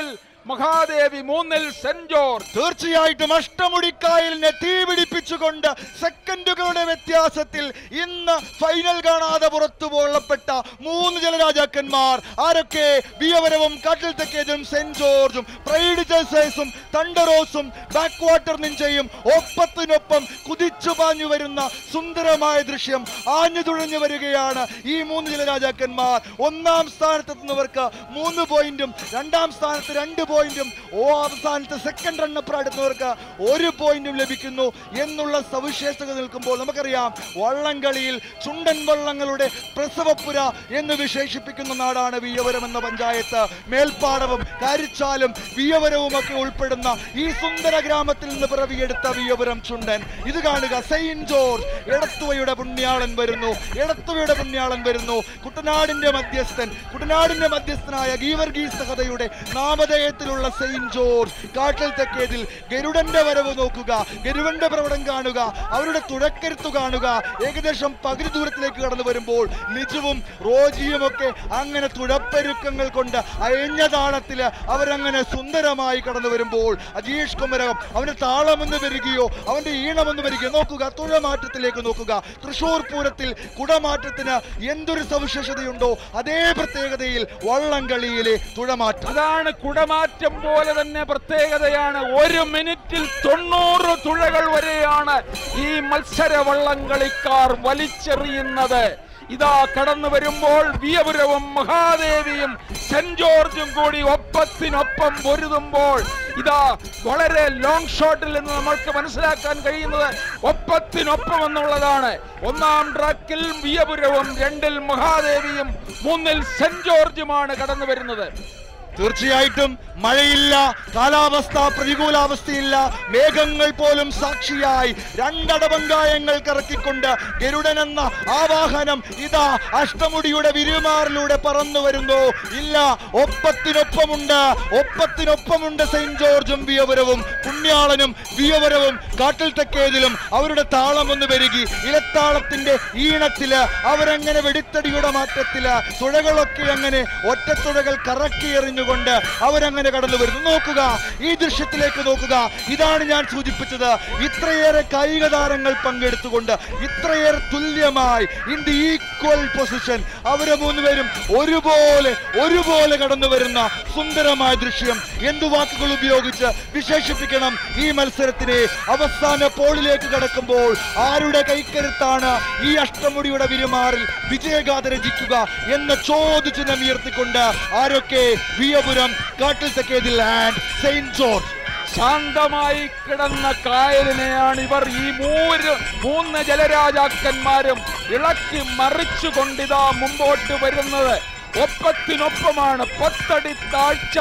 മഹാദേവി, മൂന്നിൽ സെന്റ് ജോർജ്. തീർച്ചയായിട്ടും അഷ്ടമുടിക്കായലിനെ തീപിടിപ്പിച്ചുകൊണ്ട് സെക്കൻഡുകളുടെ വ്യത്യാസത്തിൽ ഇന്ന് ഫൈനൽ കാണാതെ പുറത്തു പോകപ്പെട്ട മൂന്ന് ജലരാജാക്കന്മാർ ആരൊക്കെ? വിയവരവും കാട്ടിൽ തെക്കേതും സെന്റ് ജോർജും പ്രൈഡ് ജേഴ്സേഴ്സും തണ്ടറോസും ബാക്ക് വാട്ടർ നിഞ്ചയും ഒപ്പത്തിനൊപ്പം കുതിച്ചു പാഞ്ഞു വരുന്ന സുന്ദരമായ ദൃശ്യം ആഞ്ഞു തുഴഞ്ഞു വരികയാണ് ഈ മൂന്ന് ജലരാജാക്കന്മാർ. ഒന്നാം സ്ഥാനത്തെത്തുന്നവർക്ക് മൂന്ന് പോയിന്റും രണ്ടാം സ്ഥാനത്ത് രണ്ട് പോയിന്റും ഓ അവസാനത്തെ സെക്കൻഡ് റണ്ണപ്പ് എടുത്തവർക്ക് ഒരു പോയിന്റും ലഭിക്കുന്നു എന്നുള്ള സവിശേഷത നിൽക്കുമ്പോൾ നമുക്കറിയാം വള്ളംകളിയിൽ ചുണ്ടൻ വള്ളങ്ങളുടെ പ്രസവപ്പുര എന്ന് വിശേഷിപ്പിക്കുന്ന നാടാണ് വിയവരം എന്ന പഞ്ചായത്ത്. മേൽപ്പാടവും കാരിച്ചാലും വിയവരവും ഒക്കെ ഉൾപ്പെടുന്ന ഈ സുന്ദര ഗ്രാമത്തിൽ നിന്ന് പിറവിയെടുത്ത വിയവരം ചുണ്ടൻ. ഇത് കാണുക, സെയിന്റ് ജോർജ് എടത്തുവയുടെ പുണ്യാളൻ വരുന്നു, എടത്തുവയുടെ പുണ്യാളൻ വരുന്നു. കുട്ടനാടിന്റെ മധ്യസ്ഥൻ, കുട്ടനാടിന്റെ മധ്യസ്ഥനായ ഗീവർഗീസ് കഥയുടെ നാമധേയത്തിലുള്ള സെയിന്റ് ജോർജ് കാട്ടിൽ തെക്കേതിൽ ഗരുഡന്റെ വരവ് നോക്കുക, ഗരുഡന്റെ പ്രകടനം കാണുക, അവരുടെ തുഴക്കരുത്തു കാണുക. ഏകദേശം പകുതി ദൂരത്തിലേക്ക് കടന്നു വരുമ്പോൾ ലിജുവും റോജിയും ഒക്കെ അങ്ങനെ തുഴപ്പെരുക്കങ്ങൾ കൊണ്ട് അയഞ്ഞ താളത്തില് അവരങ്ങനെ സുന്ദരമായി കടന്നു വരുമ്പോൾ അജീഷ് കുമരകം അവന്റെ താളമെന്ന് വരികയോ അവന്റെ ഈണമെന്ന് വരികയോ നോക്കുക. തുഴമാറ്റത്തിലേക്ക് നോക്കുക. തൃശൂർ പൂരത്തിൽ കുടമാറ്റത്തിന് എന്തൊരു സവിശേഷതയുണ്ടോ അതേ പ്രത്യേകതയിൽ വള്ളംകളിയിലെ തുഴമാറ്റം. അതാണ് കുടമാറ്റം പോലെ തന്നെ പ്രത്യേകതയാണ്. ഒരു മിനിറ്റിൽ തൊണ്ണൂറ് തുഴകൾ വരെയാണ് ഈ മത്സര വള്ളംകളിക്കാർ വലിച്ചെറിയുന്നത്. ഇതാ കടന്നു വരുമ്പോൾ വിയപുരവും മഹാദേവിയും സെന്റ് ജോർജും കൂടി ഒപ്പത്തിനൊപ്പം പൊരുതുമ്പോൾ ഇതാ വളരെ ലോങ് ഷോട്ടിൽ നിന്ന് നമ്മൾക്ക് മനസ്സിലാക്കാൻ കഴിയുന്നത് ഒപ്പത്തിനൊപ്പം എന്നുള്ളതാണ്. ഒന്നാം ട്രാക്കിൽ വിയപുരവും, രണ്ടിൽ മഹാദേവിയും, മൂന്നിൽ സെന്റ് ജോർജുമാണ് കടന്നു വരുന്നത്. തീർച്ചയായിട്ടും മഴയില്ല, കാലാവസ്ഥ പ്രതികൂലാവസ്ഥയില്ല, മേഘങ്ങൾ പോലും സാക്ഷിയായി രണ്ടടവങ്കായങ്ങൾ കറക്കിക്കൊണ്ട് ഗരുഡൻ എന്ന ആ വാഹനം ഇതാ അഷ്ടമുടിയുടെ വിരുമാറിലൂടെ പറന്നു വരുന്നു. ഇല്ല, ഒപ്പത്തിനൊപ്പമുണ്ട്, ഒപ്പത്തിനൊപ്പമുണ്ട് സെയിന്റ് ജോർജും വിയവരവും. പുണ്യാളനും വിയവരവും കാട്ടിൽ തെക്കേതിലും അവരുടെ താളം ഒന്ന് പെരുകി ഇലത്താളത്തിന്റെ ഈണത്തില് അവരങ്ങനെ വെടിത്തടിയുടെ മാറ്റത്തില് തുഴകളൊക്കെ അങ്ങനെ ഒറ്റത്തുഴകൾ കറക്കി എറിഞ്ഞു കൊണ്ട് അവരങ്ങനെ കടന്നു വരുന്നു. നോക്കുക, ഈ ദൃശ്യത്തിലേക്ക് നോക്കുക. ഇതാണ് ഞാൻ സൂചിപ്പിച്ചത്. ഇത്രയേറെ കായിക താരങ്ങൾ പങ്കെടുത്തുകൊണ്ട് ഇത്രയേറെ തുല്യമായി ഇൻ ദി ഈക്വൽ പൊസിഷൻ അവരെ മൂന്നുപേരും ഒരുപോലെ ഒരുപോലെ കടന്നു വരുന്ന സുന്ദരമായ ദൃശ്യം എന്തു വാക്കുകൾ ഉപയോഗിച്ച് വിശേഷിപ്പിക്കണം ഈ മത്സരത്തിനെ? അവസാന പോളിലേക്ക് കടക്കുമ്പോൾ ആരുടെ കൈക്കരുത്താണ് ഈ അഷ്ടമുടിയുടെ വിരുമാറിൽ വിജയഗാഥ രചിക്കുക എന്ന ചോദ്യചിഹ്നം ഉയർത്തിക്കൊണ്ട് ആരൊക്കെ? വിയപുരം, കാട്ടിൽ തെക്കേതിൽ ആൻഡ് സെയിന്റ് ജോർജ്. ശാന്തമായി കിടന്ന കായലിനെയാണ് ഇവർ ഈ മൂന്ന് മൂന്ന് ജലരാജാക്കന്മാരും ഇളക്കി മറിച്ചുകൊണ്ടിതാ മുമ്പോട്ട് വരുന്നത്. ഒപ്പത്തിനൊപ്പമാണ്. പത്തടി താഴ്ച,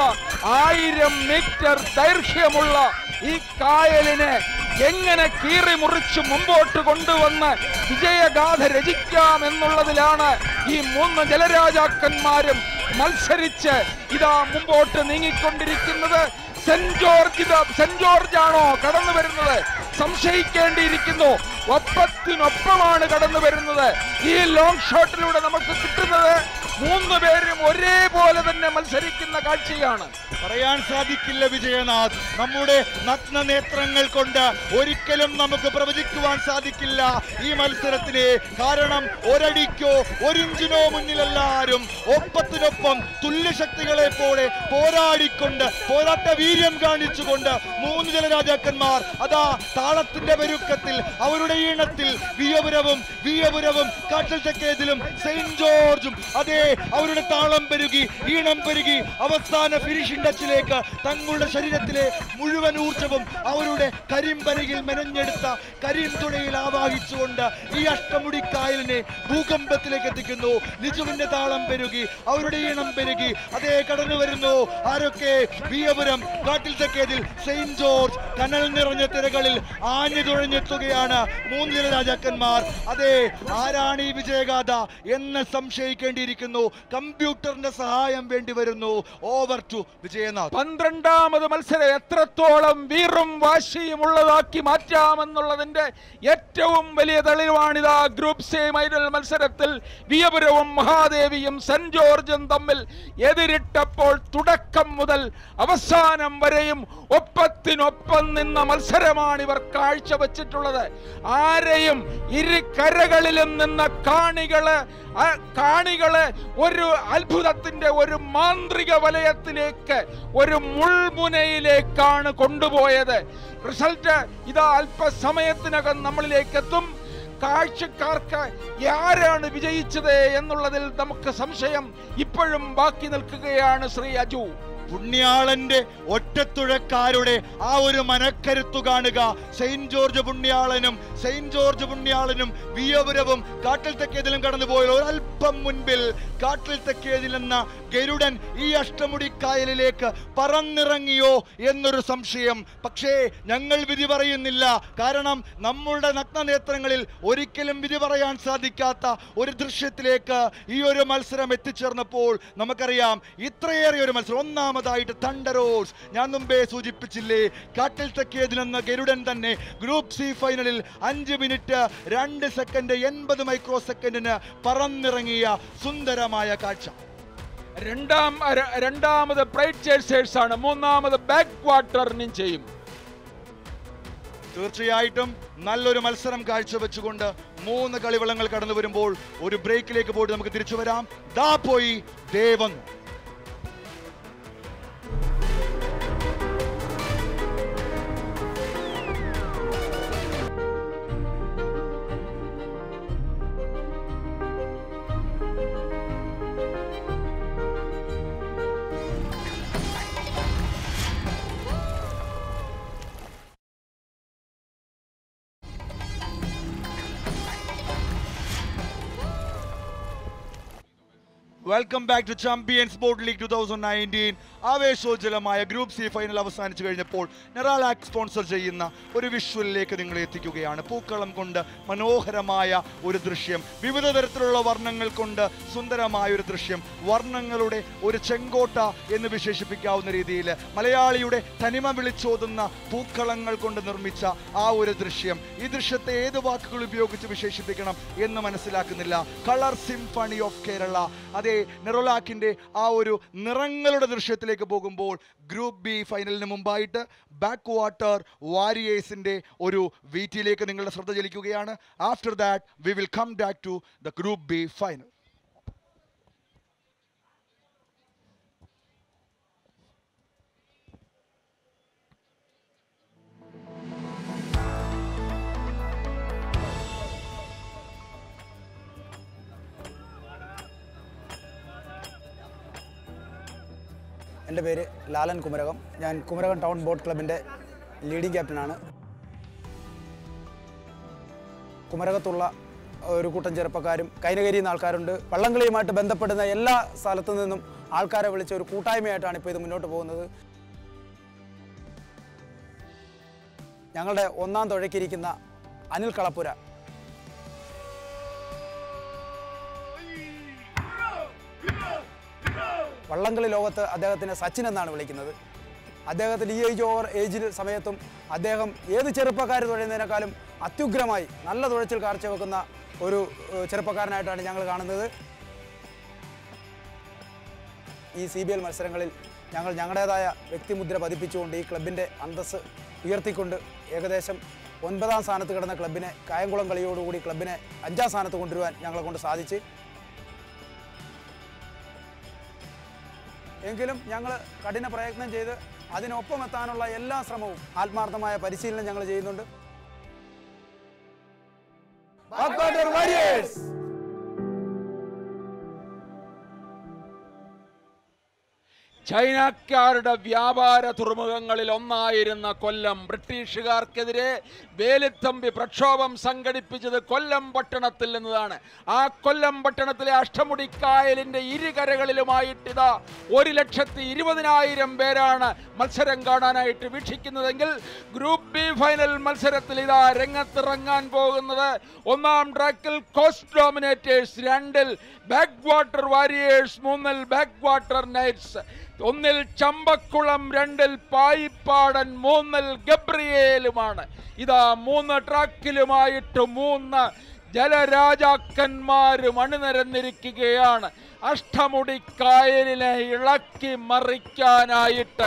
ആയിരം മീറ്റർ ദൈർഘ്യമുള്ള ഈ കായലിനെ എങ്ങനെ കീറി മുറിച്ച് മുമ്പോട്ട് കൊണ്ടുവന്ന് വിജയഗാഥ രചിക്കാം എന്നുള്ളതിലാണ് ഈ മൂന്ന് ജലരാജാക്കന്മാരും മത്സരിച്ച് ഇതാ മുമ്പോട്ട് നീങ്ങിക്കൊണ്ടിരിക്കുന്നത്. സെന്റ് ജോർജ് ഇതാ സെന്റ് ജോർജ് ആണോ കടന്നു വരുന്നത്? സംശയിക്കേണ്ടിയിരിക്കുന്നു. ഒപ്പത്തിനൊപ്പമാണ് കടന്നു വരുന്നത്. ഈ ലോങ് ഷോട്ടിലൂടെ നമുക്ക് കിട്ടുന്നത് മൂന്ന് പേരും ഒരേപോലെ തന്നെ മത്സരിക്കുന്ന കാഴ്ചയാണ്. പറയാൻ സാധിക്കില്ല വിജയനാഥ്. നമ്മുടെ നഗ്ന നേത്രങ്ങൾ കൊണ്ട് ഒരിക്കലും നമുക്ക് പ്രവചിക്കുവാൻ സാധിക്കില്ല ഈ മത്സരത്തിനെ. കാരണം ഒരടിക്കോ ഒരിഞ്ചിനോ മുന്നിലെല്ലാവരും ഒപ്പത്തിനൊപ്പം തുല്യശക്തികളെ പോലെ പോരാടിക്കൊണ്ട് പോരാട്ട വീര്യം കാണിച്ചുകൊണ്ട് മൂന്ന് ജലരാജാക്കന്മാർ അതാ താളത്തിന്റെ പെരുക്കത്തിൽ അവരുടെ ഈണത്തിൽ വിയപുരവും വിയപുരവും കാട്ടിൽ തെക്കേതിലും സെയിന്റ് ജോർജും അതേ അവരുടെ താളം പെരുകി ഈണം പെരുകി അവസാന ഫിനിഷിംഗ് ടച്ചിലേക്ക് തങ്ങളുടെ ശരീരത്തിലെ മുഴുവൻ ഊർജവും അവരുടെ കരിമ്പരികിൽ മെനഞ്ഞെടുത്ത കരിന്തുണയിൽ ആവാഹിച്ചുകൊണ്ട് ഈ അഷ്ടമുടിക്കായലിനെ ഭൂകമ്പത്തിലേക്ക് എത്തിക്കുന്നു. ലിജുവിന്റെ താളം പെരുകി അവരുടെ ഈണം പെരുകി അതേ കടന്നു വരുന്നു. ആരൊക്കെ? വിയപുരം, കാട്ടിൽ തെക്കേതിൽ സെയിന്റ് ജോർജ്. കനൽ നിറഞ്ഞ തിരകളിൽ ആഞ്ഞു തുഴഞ്ഞെത്തുകയാണ് മൂന്ന് ജലരാജാക്കന്മാർ. അതെ, ആരാണ് ഈ വിജയഗാഥ എന്ന് സംശയിക്കേണ്ടിയിരിക്കുന്നു. കമ്പ്യൂട്ടറിന്റെ സഹായം വേണ്ടി വരുന്നു. Over to Vijaya. വിജയനാഥ്. പന്ത്രണ്ടാമത് മത്സരം എത്രത്തോളം വീറും വാശിയും ഉള്ളതാക്കി മാറ്റാമെന്നുള്ളതിന്റെ ഏറ്റവും വലിയ തെളിവാണിതാ. ഗ്രൂപ്പ് സി ഫൈനൽ മത്സരത്തിൽ വിയപുരവും മഹാദേവിയും സെന്റ് ജോർജും തമ്മിൽ എതിരിട്ടപ്പോൾ തുടക്കം മുതൽ അവസാനം വരെയും ഒപ്പത്തിനൊപ്പം നിന്ന മത്സരമാണ് ഇവർ കാഴ്ചവെച്ചിട്ടുള്ളത്. ആരെയും ഇരു കരകളിലും നിന്ന കാണികള് കാണികള് ഒരു അത്ഭുതത്തിന്റെ ഒരു മാന്ത്രിക വലയത്തിലേക്ക്, ഒരു മുൾമുനയിലേക്കാണ് കൊണ്ടുപോയത്. റിസൾട്ട് ഇതാ അല്പസമയത്തിനകം നമ്മളിലേക്ക് എത്തും. കാഴ്ചക്കാർക്ക് ആരാണ് വിജയിച്ചത് എന്നുള്ളതിൽ നമുക്ക് സംശയം ഇപ്പോഴും ബാക്കി നിൽക്കുകയാണ്. ശ്രീ അജു, പുണ്യാളന്റെ ഒറ്റത്തുഴക്കാരുടെ ആ ഒരു മനക്കരുത്തു കാണുക. സെയിന്റ് ജോർജ് പുണ്യാളനും സെയിന്റ് ജോർജ് പുണ്യാളനും വിയപുരവും കാട്ടിൽ തെക്കേതിലും കടന്നുപോയ ഒരല്പം മുൻപിൽ കാട്ടിൽ തെക്കേതിൽ എന്ന ഗരുഡൻ ഈ അഷ്ടമുടി കായലിലേക്ക് പറന്നിറങ്ങിയോ എന്നൊരു സംശയം. പക്ഷേ ഞങ്ങൾ വിധി പറയുന്നില്ല. കാരണം നമ്മളുടെ നഗ്നനേത്രങ്ങളിൽ ഒരിക്കലും വിധി പറയാൻ സാധിക്കാത്ത ഒരു ദൃശ്യത്തിലേക്ക് ഈ ഒരു മത്സരം എത്തിച്ചേർന്നപ്പോൾ നമുക്കറിയാം ഇത്രയേറെ ഒരു മത്സരം. ഒന്നാമതായിട്ട് തണ്ടറോസ്, ഞാൻ മുമ്പേ സൂചിപ്പിച്ചില്ലേ, കാട്ടിൽ തെക്കേതിലെന്ന ഗരുഡൻ തന്നെ ഗ്രൂപ്പ് സി ഫൈനലിൽ അഞ്ച് മിനിറ്റ് രണ്ട് സെക്കൻഡ് എൺപത് മൈക്രോ സെക്കൻഡിന് പറന്നിറങ്ങിയ സുന്ദരമായ കാഴ്ച. രണ്ടാം രണ്ടാമത് ബ്രൈറ്റ് ചേഴ്സേഴ്സ് ആണ്, മൂന്നാമത് ബാക്ക് വാട്ടർ നിഞ്ചയും. തീർച്ചയായിട്ടും നല്ലൊരു മത്സരം കാഴ്ചവെച്ചുകൊണ്ട് മൂന്ന് കളിവള്ളങ്ങൾ കടന്നു വരുമ്പോൾ ഒരു ബ്രേക്കിലേക്ക് പോയിട്ട് നമുക്ക് തിരിച്ചു വരാം. ദാ പോയി Devan. Welcome back to champions boat league twenty nineteen. ആവേശോജ്വലമായ ഗ്രൂപ്പ് സി ഫൈനൽ അവസാനിച്ചു കഴിഞ്ഞപ്പോൾ നെറാലാക് സ്പോൺസർ ചെയ്യുന്ന ഒരു വിഷ്വലിലേക്ക് നിങ്ങളെ എത്തിക്കുകയാണ്. പൂക്കളം കൊണ്ട് മനോഹരമായ ഒരു ദൃശ്യം, വിവിധ തരത്തിലുള്ള വർണ്ണങ്ങൾ കൊണ്ട് സുന്ദരമായ ഒരു ദൃശ്യം, വർണ്ണങ്ങളുടെ ഒരു ചെങ്കോട്ട എന്ന് വിശേഷിപ്പിക്കാവുന്ന രീതിയിൽ മലയാളിയുടെ തനിമ വിളിച്ചോതുന്ന പൂക്കളങ്ങൾ കൊണ്ട് നിർമ്മിച്ച ആ ഒരു ദൃശ്യം. ഈ ദൃശ്യത്തെ ഏത് വാക്കുകൾ ഉപയോഗിച്ച് വിശേഷിപ്പിക്കണം എന്ന് മനസ്സിലാക്കുന്നില്ല. Colour symphony of Kerala. അതേ, നെറോലാക്കിന്റെ ആ ഒരു നിറങ്ങളുടെ ദൃശ്യത്തിലേക്ക് പോകുമ്പോൾ ഗ്രൂപ്പ് ബി ഫൈനലിന് മുമ്പായിട്ട് ബാക്ക് വാട്ടർ വാരിയേഴ്സിന്റെ ഒരു വീറ്റിലേക്ക് നിങ്ങളുടെ ശ്രദ്ധ ചെലുത്തുകയാണ്. After that we will come back to the group B final. എൻ്റെ പേര് ലാലൻ കുമരകം. ഞാൻ കുമരകം ടൗൺ ബോട്ട് ക്ലബിൻ്റെ ലീഡിംഗ് ക്യാപ്റ്റനാണ്. കുമരകത്തുള്ള ഒരു കൂട്ടം ചെറുപ്പക്കാരും കൈനകരിയിൽ നിന്ന് ആൾക്കാരുണ്ട്. വള്ളംകളിയുമായിട്ട് ബന്ധപ്പെടുന്ന എല്ലാ സ്ഥലത്തു നിന്നും ആൾക്കാരെ വിളിച്ച ഒരു കൂട്ടായ്മയായിട്ടാണ് ഇപ്പോൾ ഇത് മുന്നോട്ട് പോകുന്നത്. ഞങ്ങളുടെ ഒന്നാം തുഴയ്ക്കിരിക്കുന്ന അനിൽ കളപ്പുര, വള്ളംകളി ലോകത്ത് അദ്ദേഹത്തിനെ സച്ചിൻ എന്നാണ് വിളിക്കുന്നത്. അദ്ദേഹത്തിൻ്റെ ഈ ഏജ് ഓവർ ഏജിൽ സമയത്തും അദ്ദേഹം ഏത് ചെറുപ്പക്കാർ തുഴയുന്നതിനേക്കാളും അത്യുഗ്രമായി നല്ല തുഴച്ചിൽ കാഴ്ചവെക്കുന്ന ഒരു ചെറുപ്പക്കാരനായിട്ടാണ് ഞങ്ങൾ കാണുന്നത്. ഈ സി ബി എൽ മത്സരങ്ങളിൽ ഞങ്ങൾ ഞങ്ങളുടേതായ വ്യക്തിമുദ്ര പതിപ്പിച്ചുകൊണ്ട് ഈ ക്ലബിൻ്റെ അന്തസ്സ് ഉയർത്തിക്കൊണ്ട് ഏകദേശം ഒൻപതാം സ്ഥാനത്ത് കിടന്ന ക്ലബിനെ കായംകുളം കളിയോടുകൂടി ക്ലബിനെ അഞ്ചാം സ്ഥാനത്ത് കൊണ്ടുവരുവാൻ ഞങ്ങളെ കൊണ്ട് സാധിച്ച്. എങ്കിലും ഞങ്ങൾ കഠിന പ്രയത്നം ചെയ്ത് അതിനൊപ്പം എത്താനുള്ള എല്ലാ ശ്രമവും ആത്മാർത്ഥമായ പരിശീലനം ഞങ്ങൾ ചെയ്യുന്നുണ്ട്. ചൈനക്കാരുടെ വ്യാപാര തുറമുഖങ്ങളിൽ ഒന്നായിരുന്ന കൊല്ലം ബ്രിട്ടീഷുകാർക്കെതിരെ വേലിത്തമ്പി പ്രക്ഷോഭം സംഘടിപ്പിച്ചത് കൊല്ലം പട്ടണത്തിൽ നിന്നതാണ്. ആ കൊല്ലം പട്ടണത്തിലെ അഷ്ടമുടി കായലിന്റെ ഇരുകരകളിലുമായിട്ടിതാ ഒരു ലക്ഷത്തി ഇരുപതിനായിരം പേരാണ് മത്സരം കാണാനായിട്ട് വീക്ഷിക്കുന്നതെങ്കിൽ ഗ്രൂപ്പ് ബി ഫൈനൽ മത്സരത്തിൽ ഇതാ രംഗത്തിറങ്ങാൻ പോകുന്നത് ഒന്നാം ട്രാക്കിൽ കോസ്റ്റ് ഡോമിനേറ്റേഴ്സ്, രണ്ടിൽ ബാക്ക് വാട്ടർ വാരിയേഴ്സ്, മൂന്നിൽ ബാക്ക് വാട്ടർ നൈറ്റ്സ്. ഒന്നിൽ ചമ്പക്കുളം, രണ്ടിൽ പായിപ്പാടൻ, മൂന്നിൽ ഗബ്രിയേലുമാണ്. ഇതാ മൂന്ന് ട്രാക്കിലുമായിട്ട് മൂന്ന് ജലരാജാക്കന്മാരും അണിനിരന്നിരിക്കുകയാണ്. അഷ്ടമുടി കായലിനെ ഇളക്കി മറിക്കാനായിട്ട്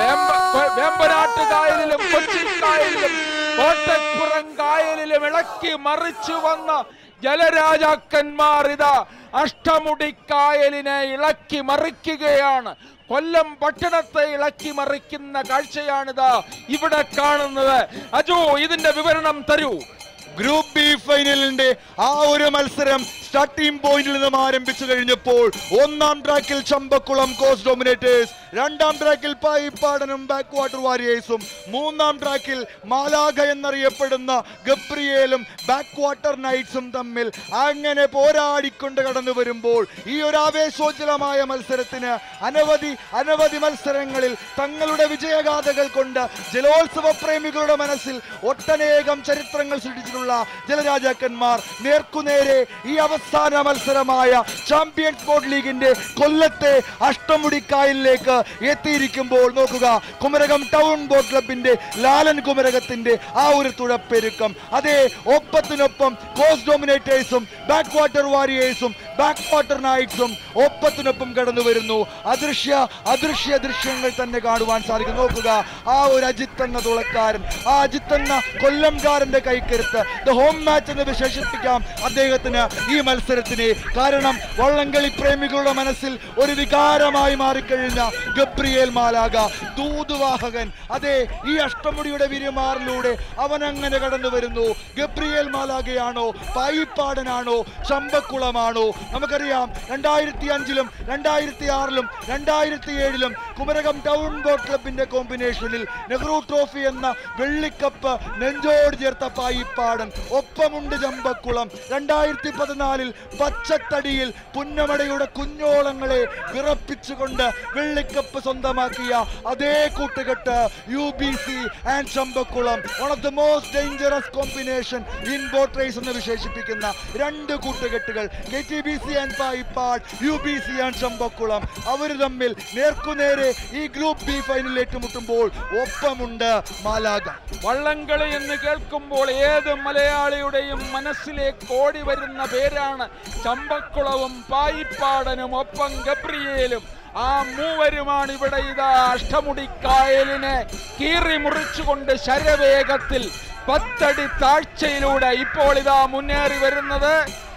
വേമ്പനാട്ട് കായലിലും കൊച്ചി കായലിലും കോട്ടപ്പുറം കായലിലും ഇളക്കി മറിച്ചു വന്ന ജലരാജാക്കന്മാർ ഇതാ അഷ്ടമുടി കായലിനെ ഇളക്കി മറിക്കുകയാണ്. കൊല്ലം പട്ടണത്തെ ഇളക്കി മറിക്കുന്ന കാഴ്ചയാണിതാ ഇവിടെ കാണുന്നത്. അജു, ഇതിന്റെ വിവരണം തരൂ. ഗ്രൂപ്പ് ബി ഫൈനലിന്റെ ആ ഒരു മത്സരം സ്റ്റാർട്ടിംഗ് പോയിന്റിൽ നിന്നും ആരംഭിച്ചു കഴിഞ്ഞപ്പോൾ ഒന്നാം ട്രാക്കിൽ ചമ്പക്കുളം കോസ്റ്റ് ഡോമിനേറ്റേഴ്സ്, രണ്ടാം ട്രാക്കിൽ പായിപ്പാടനും ബാക്ക് വാട്ടർ വാരിയേഴ്സും, മൂന്നാം ട്രാക്കിൽ മാലാഖ എന്നറിയപ്പെടുന്ന ഗബ്രിയേലും ബാക്ക് വാട്ടർ നൈറ്റ്സും തമ്മിൽ അങ്ങനെ പോരാടിക്കൊണ്ട് കടന്നു വരുമ്പോൾ ഈ ഒരു ആവേശോജ്വലമായ മത്സരത്തിന് അനവധി അനവധി മത്സരങ്ങളിൽ തങ്ങളുടെ വിജയഗാഥകൾ കൊണ്ട് ജലോത്സവ പ്രേമികളുടെ മനസ്സിൽ ഒട്ടനേകം ചരിത്രങ്ങൾ സൃഷ്ടിച്ചിട്ടുള്ള ജലരാജാക്കന്മാർ നേർക്കുനേരെ ഈ അവസാന മത്സരമായ ചാമ്പ്യൻസ് ബോട്ട് ലീഗിന്റെ കൊല്ലത്തെ അഷ്ടമുടി കായലിലേക്ക് എത്തിയിരിക്കുമ്പോൾ നോക്കുക, കുമരകം ടൗൺ ബോട്ട് ക്ലബിന്റെ ലാലൻ കുമരകത്തിന്റെ ആ ഒരു തുഴപ്പെരുക്കം. അതേ, ഒപ്പത്തിനൊപ്പം കോസ്റ്റ് ഡോമിനേറ്റേഴ്സും ബാക്ക് വാട്ടർ വാരിയേഴ്സും ബാക്ക് വാട്ടർ നൈറ്റ്സും ഒപ്പത്തിനൊപ്പം കടന്നു വരുന്നു. അദൃശ്യ അദൃശ്യ ദൃശ്യങ്ങൾ തന്നെ കാണുവാൻ സാധിക്കും. നോക്കുക, ആ ഒരു അജിത്ത് എന്ന തുളക്കാരൻ, ആ അജിത്ത് എന്ന കൊല്ലംകാരന്റെ കൈക്കരുത്ത്, ദ ഹോം മാച്ച് എന്ന് വിശേഷിപ്പിക്കാം അദ്ദേഹത്തിന് ഈ മത്സരത്തിനെ. കാരണം വള്ളംകളി പ്രേമികളുടെ മനസ്സിൽ ഒരു വികാരമായി മാറിക്കഴിഞ്ഞ ഗബ്രിയേൽ മാലാഖ, ദൂതുവാഹകൻ. അതെ, ഈ അഷ്ടമുടിയുടെ വിരിമാറിലൂടെ അവൻ അങ്ങനെ കടന്നു വരുന്നു. ഗബ്രിയേൽ മാലാഖയാണോ, പായിപ്പാടനാണോ, ചമ്പക്കുളമാണോ? നമുക്കറിയാം, രണ്ടായിരത്തി അഞ്ചിലും രണ്ടായിരത്തി ആറിലും രണ്ടായിരത്തി ഏഴിലും കുമരകം ടൗൺ ബോട്ട് ക്ലബിന്റെ കോമ്പിനേഷനിൽ നെഹ്റു ട്രോഫി എന്ന വെള്ളിക്കപ്പ് നെഞ്ചോട് ചേർത്ത പായിപ്പാടൻ, ഒപ്പമുണ്ട് ചമ്പക്കുളം. രണ്ടായിരത്തി പതിനാലിൽ പച്ചത്തടിയിൽ പുന്നമടയുടെ കുഞ്ഞോളങ്ങളെ വിറപ്പിച്ചുകൊണ്ട് വെള്ളിക്കപ്പ് സ്വന്തമാക്കിയ അതേ കൂട്ടുകെട്ട് U B C and Champakulam, one of the most dangerous combination in boat race എന്ന് വിശേഷിപ്പിക്കുന്ന രണ്ട് കൂട്ടുകെട്ടുകൾ, K T B C and Payippad, U B C and Champakulam, അവർ തമ്മിൽ നേർക്കുനേരെ ഈ ഗ്രൂപ്പ് ബി ഫൈനലിൽ ഏറ്റുമുട്ടുമ്പോൾ ഒപ്പമുണ്ട് മാലാഖ. വള്ളംകളി എന്ന് കേൾക്കുമ്പോൾ ഏത് മലയാളിയുടെയും മനസ്സിലേക്ക് ഓടി വരുന്ന പേരാണ് ചമ്പക്കുളവും പായിപ്പാടനും ഒപ്പം ഗബ്രിയേലും. ആ മൂവരുമാണ് ഇവിടെ ഇതാ അഷ്ടമുടി കായലിനെ കീറി മുറിച്ചുകൊണ്ട് ശരവേഗത്തിൽ പത്തടി താഴ്ചയിലൂടെ ഇപ്പോൾ ഇതാ മുന്നേറി വരുന്നത്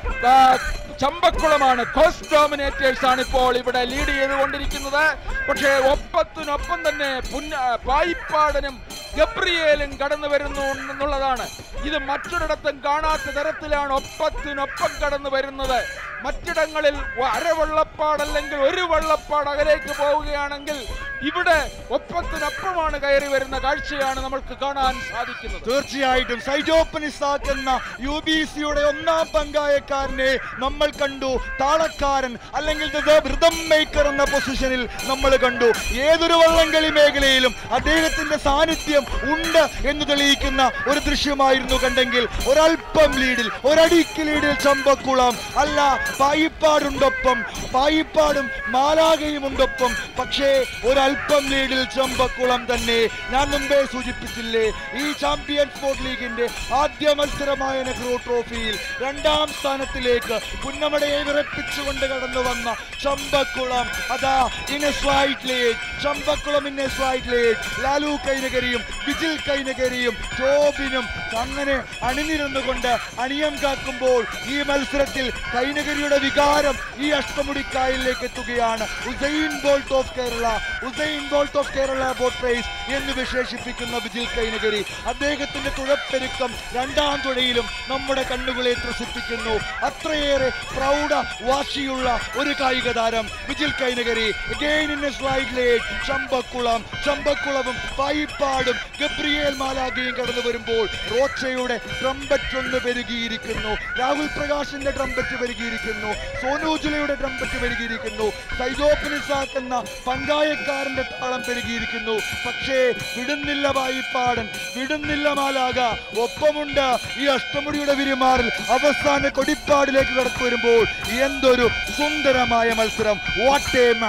ചമ്പക്കുളമാണ്. കോസ്റ്റ് ഡോമിനേറ്റേഴ്സ് ആണ് ഇപ്പോൾ ഇവിടെ ലീഡ് ചെയ്തുകൊണ്ടിരിക്കുന്നത്. പക്ഷേ ഒപ്പത്തിനൊപ്പം തന്നെ പുന്ന പായിപ്പാടനും ഗബ്രിയേലും കടന്നു വരുന്നു എന്നുള്ളതാണ്. ഇത് മറ്റൊരിടത്തും കാണാത്ത തരത്തിലാണ് ഒപ്പത്തിനൊപ്പം കടന്നു വരുന്നത്. മറ്റിടങ്ങളിൽ അരവള്ളപ്പാടല്ലെങ്കിൽ ഒരു വള്ളപ്പാട് അകലേക്ക് പോവുകയാണെങ്കിൽ ഇവിടെ ഒപ്പത്തിനൊപ്പമാണ് കയറി വരുന്ന കാഴ്ചയാണ് നമ്മൾക്ക് കാണാൻ സാധിക്കുന്നത്. തീർച്ചയായിട്ടും സൈജോപ്പൻ ഇസാഖ് എന്ന യു ബി സിയുടെ ഒന്നാം പങ്കായക്കാരനെ നമ്മൾ കണ്ടു. താളക്കാരൻ അല്ലെങ്കിൽ റിതം മേക്കർ എന്ന പൊസിഷനിൽ നമ്മൾ കണ്ടു. ഏതൊരു വള്ളംകളി മേഖലയിലും അദ്ദേഹത്തിന്റെ സാന്നിധ്യം ഉണ്ട് എന്ന് തെളിയിക്കുന്ന ഒരു ദൃശ്യമായിരുന്നു കണ്ടെങ്കിൽ. ഒരൽപ്പം ലീഡിൽ, ഒരടിക്ക് ലീഡിൽ ചമ്പക്കുളം, അല്ല പായിപ്പാടുണ്ടൊപ്പം, പായിപ്പാടും മാലാഖയും ഉണ്ടൊപ്പം. പക്ഷേ ഒരൽപ്പം ലീഡിൽ ചമ്പക്കുളം തന്നെ. ഞാൻ മുമ്പേ സൂചിപ്പിച്ചില്ലേ, ഈ ചാമ്പ്യൻസ് ബോട്ട് ലീഗിന്റെ ആദ്യ മത്സരമായ നെഹ്റു ട്രോഫിയിൽ രണ്ടാം സ്ഥാനത്തിലേക്ക് പുന്നമടയെ വിറപ്പിച്ചുകൊണ്ട് കടന്നു വന്ന ചമ്പക്കുളം. അതാ in a slight lead, Champakulam in a slight lead. Lalu കൈനകരിയും വിജിൽ കൈനകരിയും ടോബിനും അങ്ങനെ അണിനിരന്നുകൊണ്ട് അണിയം കാക്കുമ്പോൾ ഈ മത്സരത്തിൽ കൈനകരിയുടെ വികാരം ഈ അഷ്ടമുടിക്കായലിലേക്ക് എത്തുകയാണ്. Usain Bolt of Kerala, Usain Bolt of Kerala boat race എന്ന് വിശേഷിപ്പിക്കുന്ന വിജിൽ കൈനകരി, അദ്ദേഹത്തിന്റെ തുഴപ്പെരുക്കം രണ്ടാം തുഴയിലും നമ്മുടെ കണ്ണുകളെ ത്രസിപ്പിക്കുന്നു. അത്രയേറെ പ്രൗഢ വാശിയുള്ള ഒരു കായിക താരം Vijil Kainakary. Again in a slight lead Champakulam, ചമ്പക്കുളവും പായിപ്പാടും ഗബ്രിയേൽ മാലാഖയും കടന്നു വരുമ്പോൾ റോച്ചയുടെ ട്രംപറ്റ് ഒന്ന് പെരുകിയിരിക്കുന്നു, രാഹുൽ പ്രകാശിന്റെ ട്രംപറ്റ് പെരുകിയിരിക്കുന്നു, സോനു ജുലയുടെ ട്രംപറ്റ് പെരുകിയിരിക്കുന്നു, സൈജോപ്പൻ ഇസാഖ് എന്ന പങ്കായക്കാരന്റെ താളം പെരുകിയിരിക്കുന്നു. പക്ഷേ വിടുന്നില്ല പായിപ്പാടൻ, വിടുന്നില്ല മാലാഖ. ഒപ്പമുണ്ട് ഈ അഷ്ടമുടിയുടെ വിരിമാറിൽ അവസാന കൊടിപ്പാടിലേക്ക് കടന്നു വരുമ്പോൾ എന്തൊരു സുന്ദരമായ മത്സരം! What A match!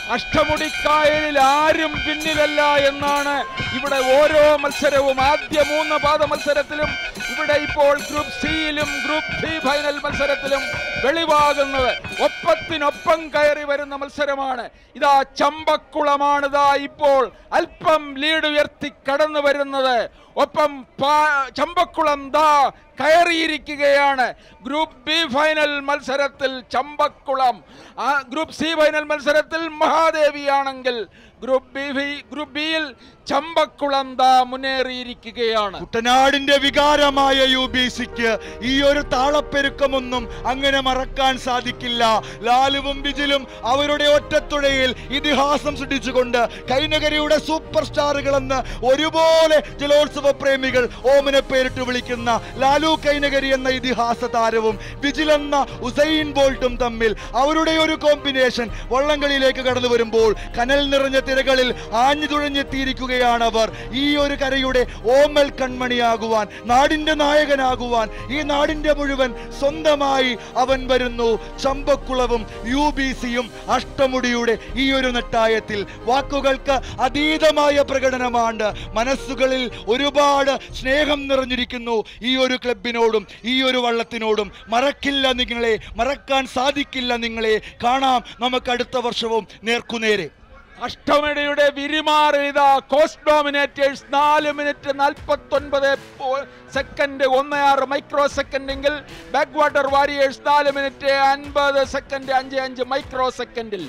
അഷ്ടമുടിക്കായലിൽ ആരും പിന്നിലല്ല എന്നാണ് ഇവിടെ ഓരോ മത്സരവും ആദ്യ മൂന്ന് പാദ മത്സരത്തിലും ഇവിടെ ഇപ്പോൾ ഗ്രൂപ്പ് സിയിലും ഗ്രൂപ്പ് ബി ഫൈനൽ മത്സരത്തിലും വെളിവാകുന്നത്. ഒപ്പത്തിനൊപ്പം കയറി വരുന്ന മത്സരമാണ്. ഇതാ ചമ്പക്കുളമാണ് ഇതാ ഇപ്പോൾ അല്പം ലീഡ് ഉയർത്തി കടന്നു വരുന്നത്. ഒപ്പം ചമ്പക്കുളം ദാ കയറിയിരിക്കുകയാണ്. ഗ്രൂപ്പ് ബി ഫൈനൽ മത്സരത്തിൽ ചമ്പക്കുളം, ആ ഗ്രൂപ്പ് സി ഫൈനൽ മത്സരത്തിൽ മഹാദേവിയാണെങ്കിൽ ഗ്രൂപ്പ് ബി ഗ്രൂപ്പ് ബിയിൽ ചമ്പക്കുളം ദാ മുന്നേറിയിരിക്കുകയാണ്. കുട്ടനാടിന്റെ വികാരമായ യു ബി സിക്ക് ഈ ഒരു താളപ്പെരുക്കമൊന്നും അങ്ങനെ മറക്കാൻ സാധിക്കില്ല. ലാലുവും ബിജിലും അവരുടെ ഒറ്റത്തുഴയിൽ ഇതിഹാസം സൃഷ്ടിച്ചുകൊണ്ട് കൈനകരിയുടെ സൂപ്പർ സ്റ്റാറുകളെന്ന് ഒരുപോലെ ജലോത്സവ പ്രേമികൾ ഓമന പേരിട്ട് വിളിക്കുന്ന ലാലു കൈനകരി എന്ന ഇതിഹാസ താരവും ബിജിൽ എന്ന ഉസൈൻ ബോൾട്ടും തമ്മിൽ അവരുടെ ഒരു കോമ്പിനേഷൻ വള്ളംകളിയിലേക്ക് കടന്നു വരുമ്പോൾ കനൽ നിറഞ്ഞ തിരകളിൽ ആഞ്ഞു തുഴഞ്ഞെത്തിയിരിക്കുകയാണ് അവർ. ഈ ഒരു കരയുടെ ഓമൽ കൺമണിയാകുവാൻ, നാടിന്റെ നായകനാകുവാൻ, ഈ നാടിന്റെ മുഴുവൻ സ്വന്തമായി അവൻ വരുന്നു. ചമ്പക്കുളവും യു ബി സിയും അഷ്ടമുടിയുടെ ഈ ഒരു നെട്ടായത്തിൽ വാക്കുകൾക്ക് അതീതമായ പ്രകടനമാണ്. മനസ്സുകളിൽ ഒരുപാട് സ്നേഹം നിറഞ്ഞിരിക്കുന്നു ഈ ഒരു ക്ലബിനോടും ഈ ഒരു വള്ളത്തിനോടും. മറക്കില്ല നിങ്ങളെ, മറക്കാൻ സാധിക്കില്ല നിങ്ങളെ. കാണാം നമുക്ക് അടുത്ത വർഷവും നേർക്കുനേരെ. അഷ്ടമുടിയുടെ വിരിമാറ് ഇതാ കോസ്റ്റ് ഡോമിനേറ്റേഴ്സ് നാല് മിനിറ്റ് നാൽപ്പത്തി ഒൻപത് സെക്കൻഡ് ഒന്ന് ആറ് മൈക്രോ സെക്കൻഡെങ്കിൽ ബാക്ക് വാട്ടർ വാരിയേഴ്സ് നാല് മിനിറ്റ് അൻപത് സെക്കൻഡ് അഞ്ച് അഞ്ച് മൈക്രോ സെക്കൻഡിൽ.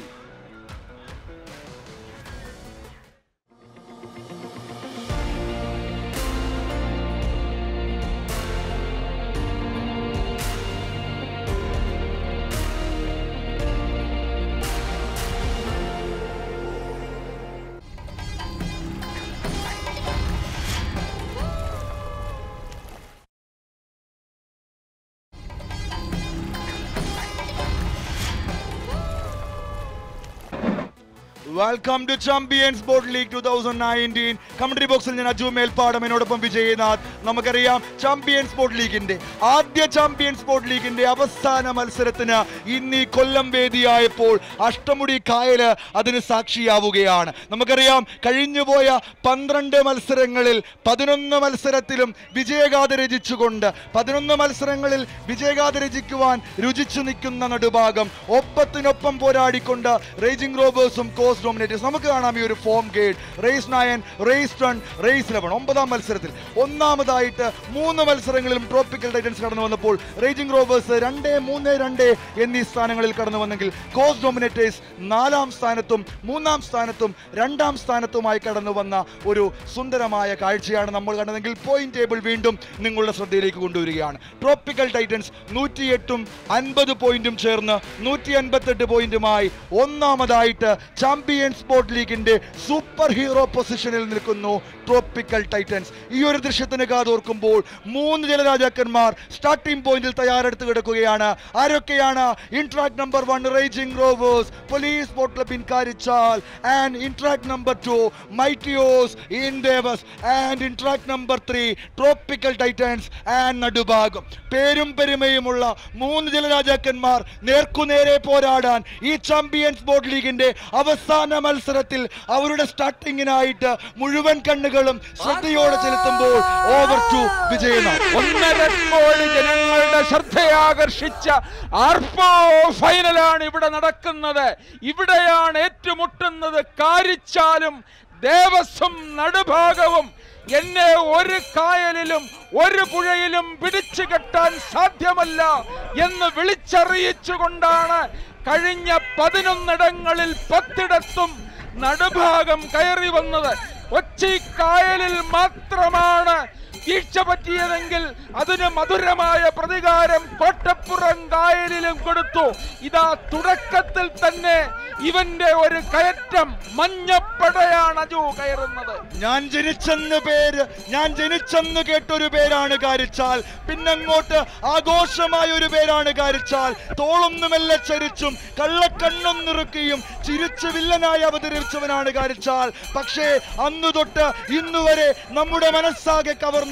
Welcome to champions boat league twenty nineteen. Commentary ബോക്സിൽ ഞാൻ അജു മേൽപ്പാടം, എന്നോടൊപ്പം വിജയനാഥ്. നമുക്കറിയാം ചാമ്പ്യൻസ് ബോട്ട് ലീഗിന്റെ ആദ്യ ചാമ്പ്യൻസ് ബോട്ട് ലീഗിന്റെ അവസാന മത്സരത്തിന് ഇന്ന് ഈ കൊല്ലം വേദിയായപ്പോൾ അഷ്ടമുടി കായല് അതിന് സാക്ഷിയാവുകയാണ്. നമുക്കറിയാം കഴിഞ്ഞുപോയ പന്ത്രണ്ട് മത്സരങ്ങളിൽ പതിനൊന്ന് മത്സരത്തിലും വിജയഗാഥ രചിച്ചുകൊണ്ട് പതിനൊന്ന് മത്സരങ്ങളിൽ വിജയഗാഥ രചിക്കുവാൻ രുചിച്ചു നിൽക്കുന്ന നടുഭാഗം ഒപ്പത്തിനൊപ്പം പോരാടിക്കൊണ്ട് റേജിംഗ് റോബേഴ്സും കോസ്റ്റ് ഡോമിനേറ്റേഴ്സ്. നമുക്ക് കാണാം ഈ ഒരു ഫോം ഗേഡ് race nine, race ten, race eleven. ഒമ്പതാം മത്സരത്തിൽ ഒന്നാമതായിട്ട് മൂന്ന് മത്സരങ്ങളിലും ട്രോപ്പിക്കൽ ടൈറ്റൻസ് കടന്നു വന്നപ്പോൾ റേജിംഗ് റോവേഴ്സ് രണ്ട് മൂന്ന് രണ്ട് എന്നീ സ്ഥാനങ്ങളിൽ കടന്നു വന്നെങ്കിൽ കോസ്റ്റ് ഡോമിനേറ്റേഴ്സ് നാലാം സ്ഥാനത്തും മൂന്നാം സ്ഥാനത്തും രണ്ടാം സ്ഥാനത്തുമായി കടന്നു വന്ന ഒരു സുന്ദരമായ കാഴ്ചയാണ് നമ്മൾ കണ്ടതെങ്കിൽ പോയിന്റ് ടേബിൾ വീണ്ടും നിങ്ങളുടെ ശ്രദ്ധയിലേക്ക് കൊണ്ടുവരികയാണ്. ട്രോപ്പിക്കൽ ടൈറ്റൻസ് നൂറ്റിയെട്ടും അൻപത് പോയിന്റും ചേർന്ന് നൂറ്റി അൻപത്തെട്ട് പോയിന്റുമായി ഒന്നാമതായിട്ട് ചാമ്പ്യൻസ് സ്പോർട്ട് ലീഗിന്റെ സൂപ്പർ ഹീറോ പൊസിഷനിൽ നിൽക്കുന്നു ട്രോപ്പിക്കൽ ടൈറ്റൻസ്. ഈ ഒരു ദൃശ്യത്തിന് കാതോർക്കുമ്പോൾ മൂന്ന് ജലരാജാക്കന്മാർ സ്റ്റാർട്ടിംഗ് പോയിന്റിൽ തയ്യാറെടുത്ത് കിടക്കുകയാണ്. ആരൊക്കെയാണ്? In track number one raging rovers, police boat club in Karichal, and in track number two mighty oars in Devas, and in track number three tropical titans and Nadubhagam. പേരും പെരുമയുമുള്ള മൂന്ന് ജലരാജാക്കന്മാർ നേർക്കുനേരെ പോരാടാൻ ഈ ചാമ്പ്യൻസ് ബോട്ട് ലീഗിന്റെ അവസാന മത്സരത്തിൽ അവരുടെ സ്റ്റാർട്ടിങ്ങിനായിട്ട് മുഴുവൻ കണ്ണുകളും ശ്രദ്ധയോടെ ചെലുത്തുമ്പോൾ ഓവർ ടു വിജയനാഥ്. ഒന്നര കോടി ജനങ്ങളുടെ ശ്രദ്ധയാകർഷിച്ച ആർപ്പോ ഫൈനലാണ് ഇവിടെ നടക്കുന്നത്. ഇവിടെയാണ് ഏറ്റുമുട്ടുന്നത് കാരിച്ചാലും ദേവസ്വം നടുഭാഗവും. എന്നെ ഒരു കായലിലും ഒരു പുഴയിലും പിടിച്ചു കെട്ടാൻ സാധ്യമല്ല എന്ന് വിളിച്ചറിയിച്ചുകൊണ്ടാണ് കഴിഞ്ഞ പതിനൊന്നിടങ്ങളിൽ പത്തിടത്തും നടുഭാഗം കയറി വന്നത്. കൊച്ചി കായലിൽ മാത്രമാണ് വീഴ്ച പറ്റിയതെങ്കിൽ അതിന് മധുരമായ പ്രതികാരം കോട്ടപ്പുറം കായലിലും കൊടുത്തു. ഇതാ തുടക്കത്തിൽ തന്നെ ഇവന്റെ ഒരു കയറ്റം മഞ്ഞപ്പടയാണ് അജു കയറുന്നത്. ഞാൻ ജനിച്ചെന്ന് പേര് ഞാൻ ജനിച്ചെന്ന് കേട്ടൊരു പേരാണ് കാരിച്ചാൽ. പിന്നങ്ങോട്ട് ആഘോഷമായ ഒരു പേരാണ് കാരിച്ചാൽ. തോളൊന്നുമെല്ലാം ചരിച്ചും കള്ളക്കണ്ണും നിറുക്കിയും ചിരിച്ച് വില്ലനായി അവതരിച്ചവനാണ് കാരിച്ചാൽ. പക്ഷേ അന്നു തൊട്ട് ഇന്നുവരെ നമ്മുടെ മനസ്സാകെ കവർന്ന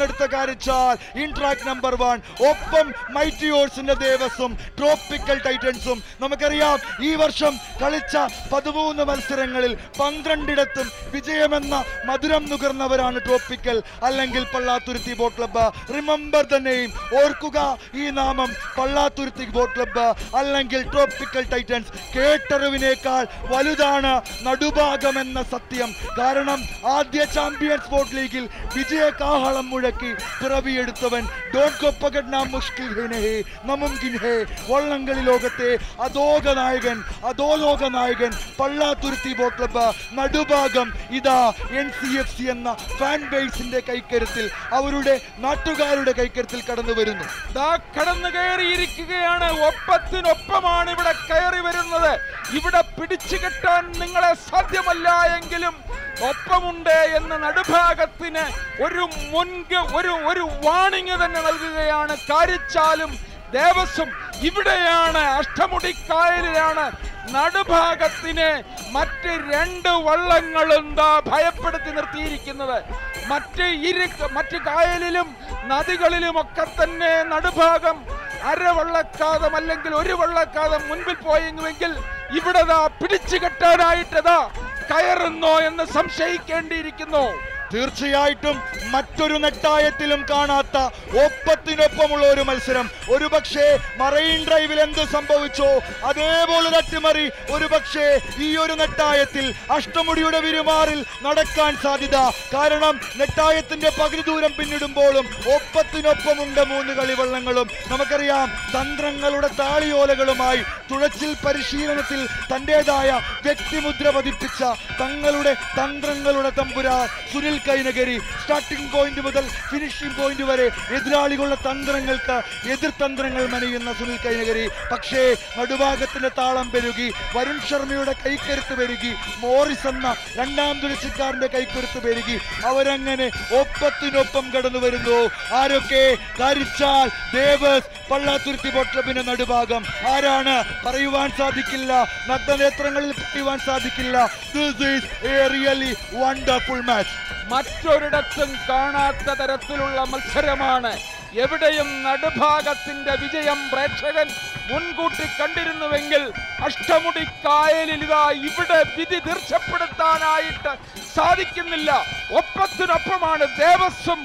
തെരഞ്ഞെടുത്ത Karichal in track number one. ഒപ്പം മൈറ്റി ഓഴ്സിന്റെ ദേവസ്വം ട്രോപ്പിക്കൽ ടൈറ്റൻസും. നമുക്കറിയാം ഈ വർഷം കളിച്ച പതിമൂന്ന് മത്സരങ്ങളിൽ പന്ത്രണ്ടിടത്തും വിജയമെന്ന മധുരം നുകർന്നവരാണ് ട്രോപ്പിക്കൽ അല്ലെങ്കിൽ Pallathuruthy boat club. Remember the name, ഓർക്കുക ഈ നാമം, പള്ളാത്തുരുത്തി ബോട്ട് ക്ലബ്ബ് അല്ലെങ്കിൽ ട്രോപ്പിക്കൽ ടൈറ്റൻസ്. കേട്ടറിവിനേക്കാൾ വലുതാണ് നടുഭാഗം എന്ന സത്യം. കാരണം ആദ്യ ചാമ്പ്യൻസ് ബോട്ട് ലീഗിൽ വിജയകാഹളം മുഴക്കി പിറവിയെടുത്തവൻ വള്ളംകളി ലോകത്തെ അധോക നായകൻ അധോലോക നായകൻ പള്ളാത്തുരുത്തി ബോട്ട് ക്ലബ്ബ്. നടുഭാഗം ഇതാ എൻ സി എഫ് സി എന്ന ഫാൻ ബേസിന്റെ കൈക്കരുത്തിൽ, അവരുടെ നാട്ടുകാരുടെ കൈക്കരുത്തിൽ കടന്നു വരുന്നു. കടന്നു കയറിയിരിക്കുകയാണ്. ഒപ്പത്തിനൊപ്പമാണ് ഇവിടെ കയറി വരുന്നത്. ഇവിടെ പിടിച്ചു കെട്ടാൻ നിങ്ങളെ സാധ്യമല്ല എങ്കിലും ഒപ്പമുണ്ട് എന്ന് നടുഭാഗത്തിന് ഒരു മുൻക് ഒരു ഒരു വാണിംഗ് തന്നെ നൽകുകയാണ് കാരിച്ചാലും ദേവസ്വം. ഇവിടെയാണ് അഷ്ടമുടി കായലിലാണ് നടുഭാഗത്തിന് മറ്റ് രണ്ട് വള്ളങ്ങളും ദാ ഭയപ്പെടുത്തി നിർത്തിയിരിക്കുന്നത്. മറ്റ് ഇരു മറ്റ് കായലിലും നദികളിലും ഒക്കെ തന്നെ നടുഭാഗം അര വള്ളക്കാതം അല്ലെങ്കിൽ ഒരു വള്ളക്കാതം മുൻപിൽ പോയെങ്കിൽ ഇവിടെ ദാ പിടിച്ചു കെട്ടാനായിട്ടതാ കയറുന്നോ എന്ന് സംശയിക്കേണ്ടിയിരിക്കുന്നു. തീർച്ചയായിട്ടും മറ്റൊരു നെട്ടായത്തിലും കാണാത്ത ഒപ്പത്തിനൊപ്പമുള്ള ഒരു മത്സരം. ഒരുപക്ഷെ മറൈൻ ഡ്രൈവിൽ എന്ത് സംഭവിച്ചോ അതേപോലെ അട്ടിമറി ഒരുപക്ഷെ ഈ ഒരു നെട്ടായത്തിൽ അഷ്ടമുടിയുടെ വിരുമാറിൽ നടക്കാൻ സാധ്യത. കാരണം നെട്ടായത്തിന്റെ പകുതി ദൂരം പിന്നിടുമ്പോഴും ഒപ്പത്തിനൊപ്പമുണ്ട് മൂന്ന് കളിവള്ളങ്ങളും. നമുക്കറിയാം തന്ത്രങ്ങളുടെ താളിയോലകളുമായി തുഴച്ചിൽ പരിശീലനത്തിൽ തന്റേതായ വ്യക്തിമുദ്ര പതിപ്പിച്ച തങ്ങളുടെ തന്ത്രങ്ങളുടെ തമ്പുരാൻ സുനിൽ കൈനഗരി. സ്റ്റാർട്ടിംഗ് പോയിന്റ് മുതൽ ഫിനിഷിംഗ് പോയിന്റ് വരെ എതിരാളികളുടെ തന്ത്രങ്ങൾക്ക് എതിർതന്ത്രങ്ങൾ മെനയുന്ന സുനിൽ കൈനഗരി. പക്ഷേ നടുഭാഗത്തിന്റെ താളം പെരുകി, വരുൺ ശർമ്മയുടെ കൈക്കരുത്ത് പെരുകി, മോറിസ് എന്ന രണ്ടാം തുഴച്ചിക്കാരന്റെ കൈക്കരുത്ത് പെരുകി. അവരങ്ങനെ ഒപ്പത്തിനൊപ്പം കടന്നു വരുന്നു. ആരൊക്കെ? കാരിച്ചാൽ, ദേവസ്, പള്ളാത്തുരുത്തി ബോട്ട് ക്ലബിന്റെ നടുഭാഗം. ആരാണ്? പറയുവാൻ സാധിക്കില്ല, നഗ്നനേത്രങ്ങളിൽ പറയുവാൻ സാധിക്കില്ല. This is a really wonderful match. മറ്റൊരിടത്തും കാണാത്ത തരത്തിലുള്ള മത്സരമാണ്. എവിടെയും നടുഭാഗത്തിന്റെ വിജയം പ്രേക്ഷകൻ മുൻകൂട്ടി കണ്ടിരുന്നുവെങ്കിൽ അഷ്ടമുടി കായലിൽ ഇതാ ഇവിടെ വിധി തീർച്ചപ്പെടുത്താനായിട്ട് സാധിക്കുന്നില്ല. ഒപ്പത്തിനൊപ്പമാണ് ദേവസ്വം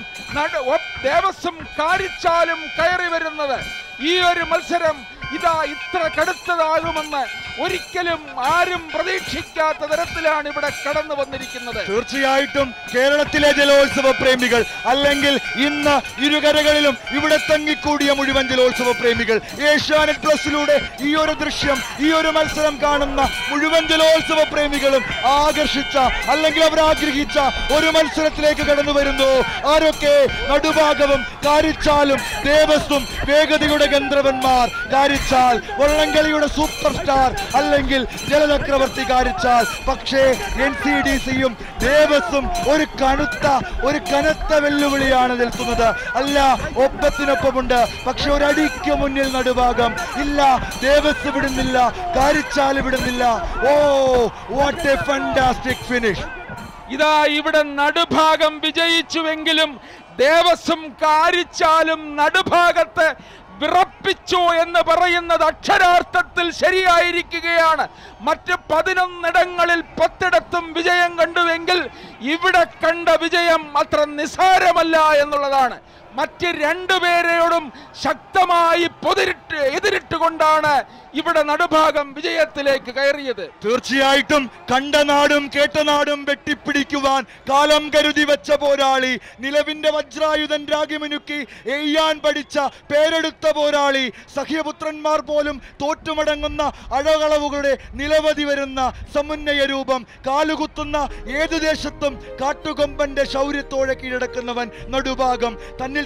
ദേവസ്വം കാരിച്ചാലും കയറി വരുന്നത്. ഈ ഒരു മത്സരം ഇതാ ഇത്ര കടുത്തതാകുമെന്ന് ഒരിക്കലും ആരും പ്രതീക്ഷിക്കാത്ത തരത്തിലാണ് ഇവിടെ കടന്നു വന്നിരിക്കുന്നത്. തീർച്ചയായിട്ടും കേരളത്തിലെ ജലോത്സവ പ്രേമികൾ അല്ലെങ്കിൽ ഇന്ന് ഇരുകരകളിലും ഇവിടെ തങ്ങിക്കൂടിയ മുഴുവൻ ജലോത്സവ പ്രേമികൾ ഏഷ്യാനെറ്റ് പ്ലസിലൂടെ ഈ ഒരു ദൃശ്യം ഈ ഒരു മത്സരം കാണുന്ന മുഴുവൻ ജലോത്സവ പ്രേമികളും ആകർഷിച്ച അല്ലെങ്കിൽ അവർ ആഗ്രഹിച്ച ഒരു മത്സരത്തിലേക്ക് കടന്നു വരുന്നു. ആരൊക്കെ? നടുഭാഗവും കാരിച്ചാലും ദേവസ്വം, വേഗതയുടെ ഗന്ധർവന്മാർ കാരിച്ചാൽ, വള്ളംകളിയുടെ സൂപ്പർ സ്റ്റാർ അല്ലെങ്കിൽ ജലചക്രവർത്തി കാരിച്ചാൽ. പക്ഷേ എൻ സി ഡി സിയും ദേവസ്വം ഒരു കനുത്ത ഒരു കനത്ത വെല്ലുവിളിയാണ് നിൽക്കുന്നത്. അല്ല, ഒപ്പത്തിനൊപ്പമുണ്ട്, പക്ഷെ ഒരടിക്ക് മുന്നിൽ നടുഭാഗം ഇല്ല. ദേവസ്വം വിടുന്നില്ല, കാരിച്ചാൽ വിടുന്നില്ല. Oh, what a fantastic finish. ഇതാ ഇവിടെ നടുഭാഗം വിജയിച്ചുവെങ്കിലും ദേവസ്വം കാരിച്ചാലും നടുഭാഗത്ത് വിറപ്പിച്ചു എന്ന് പറയുന്നത് അക്ഷരാർത്ഥത്തിൽ ശരിയായിരിക്കുകയാണ്. മറ്റ് പതിനൊന്നിടങ്ങളിൽ പത്തിടത്തും വിജയം കണ്ടുവെങ്കിൽ ഇവിടെ കണ്ട വിജയം അത്ര നിസ്സാരമല്ല എന്നുള്ളതാണ്. മറ്റ് രണ്ടുപേരോടും ശക്തമായി പൊതിരിട്ട് എതിരിട്ടുകൊണ്ടാണ് ഇവിടെ നടുഭാഗം വിജയത്തിലേക്ക് കയറിയത്. തീർച്ചയായിട്ടും കണ്ട നാടും കേട്ട നാടും വെട്ടിപ്പിടിക്കുവാൻ കാലം കരുതി വെച്ച പോരാളി, നിലവിന്റെ വജ്രായുധൻ രാഗിമിനുക്കി എയ്യാൻ പഠിച്ച പേരെടുത്ത പോരാളി, സഖ്യപുത്രന്മാർ പോലും തോറ്റുമടങ്ങുന്ന അഴകളവുകളുടെ നിലവധി വരുന്ന സമുന്നയ രൂപം, കാലുകുത്തുന്ന ഏതു ദേശത്തും കാട്ടുകൊമ്പന്റെ ശൗര്യത്തോടെ കീഴടക്കുന്നവൻ നടുഭാഗം. തന്നിൽ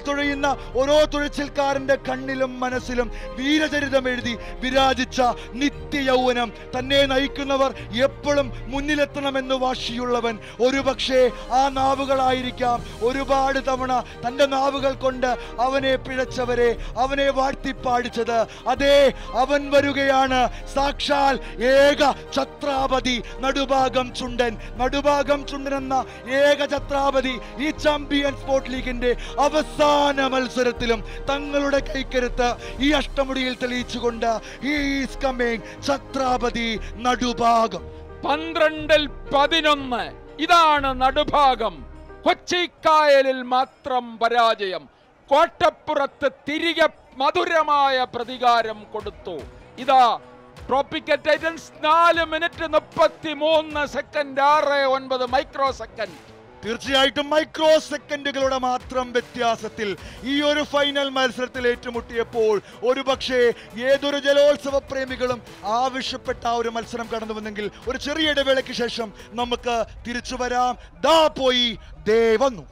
തുഴയുന്ന ഓരോ തുഴച്ചിൽക്കാരന്റെ കണ്ണിലും മനസ്സിലും വീരചരിതം എഴുതി വിരാജിച്ച നിത്യ യൗവനം. തന്നെ നയിക്കുന്നവർ എപ്പോഴും മുന്നിലെത്തണമെന്ന് വാശിയുള്ളവൻ. ഒരുപക്ഷെ ആ നാവുകളായിരിക്കാം ഒരുപാട് തവണ തന്റെ നാവുകൾ കൊണ്ട് അവനെ പിഴച്ചവരെ അവനെ വാഴ്ത്തിപ്പാടിച്ചത്. അതേ, അവൻ വരികയാണ്, സാക്ഷാൽ ഏക ഛത്രാപതി, നടുഭാഗം ചുണ്ടൻ. നടുഭാഗം ചുണ്ടൻ എന്ന ഏക ഛത്രാപതി ഈ ചാമ്പ്യൻ സ്പോർട്സ് ലീഗിന്റെ അവസാന മത്സരത്തിലും തങ്ങളുടെ കൈക്കരുത്ത് ഈ അഷ്ടമുടിയിൽ തെളിയിച്ചുകൊണ്ട് he is coming, ഛത്രാപതി നടുഭാഗം. പന്ത്രണ്ടിൽ പതിനൊന്ന്, ഇതാണ് നടുഭാഗം. കൊച്ചിക്കായലിൽ മാത്രം പരാജയം. കോട്ടപ്പുറത്ത് തിരികെ മധുരമായ പ്രതികാരം കൊടുത്തു. ഇതാ ട്രോപ്പിക്കൽ ടൈറ്റൻസ് നാല് മിനിറ്റ് മുപ്പത്തി മൂന്ന് സെക്കൻഡ്, ആറ് ഒൻപത് മൈക്രോ സെക്കൻഡ്. തീർച്ചയായിട്ടും മൈക്രോ സെക്കൻഡുകളുടെ മാത്രം വ്യത്യാസത്തിൽ ഈ ഒരു ഫൈനൽ മത്സരത്തിൽ ഏറ്റുമുട്ടിയപ്പോൾ ഒരു പക്ഷേ ഏതൊരു ജലോത്സവ പ്രേമികളും ആവശ്യപ്പെട്ട ആ ഒരു മത്സരം കടന്നു വന്നെങ്കിൽ ഒരു ചെറിയ ഇടവേളയ്ക്ക് ശേഷം നമുക്ക് തിരിച്ചു വരാം. ദാ പോയി, ദേ വന്നു.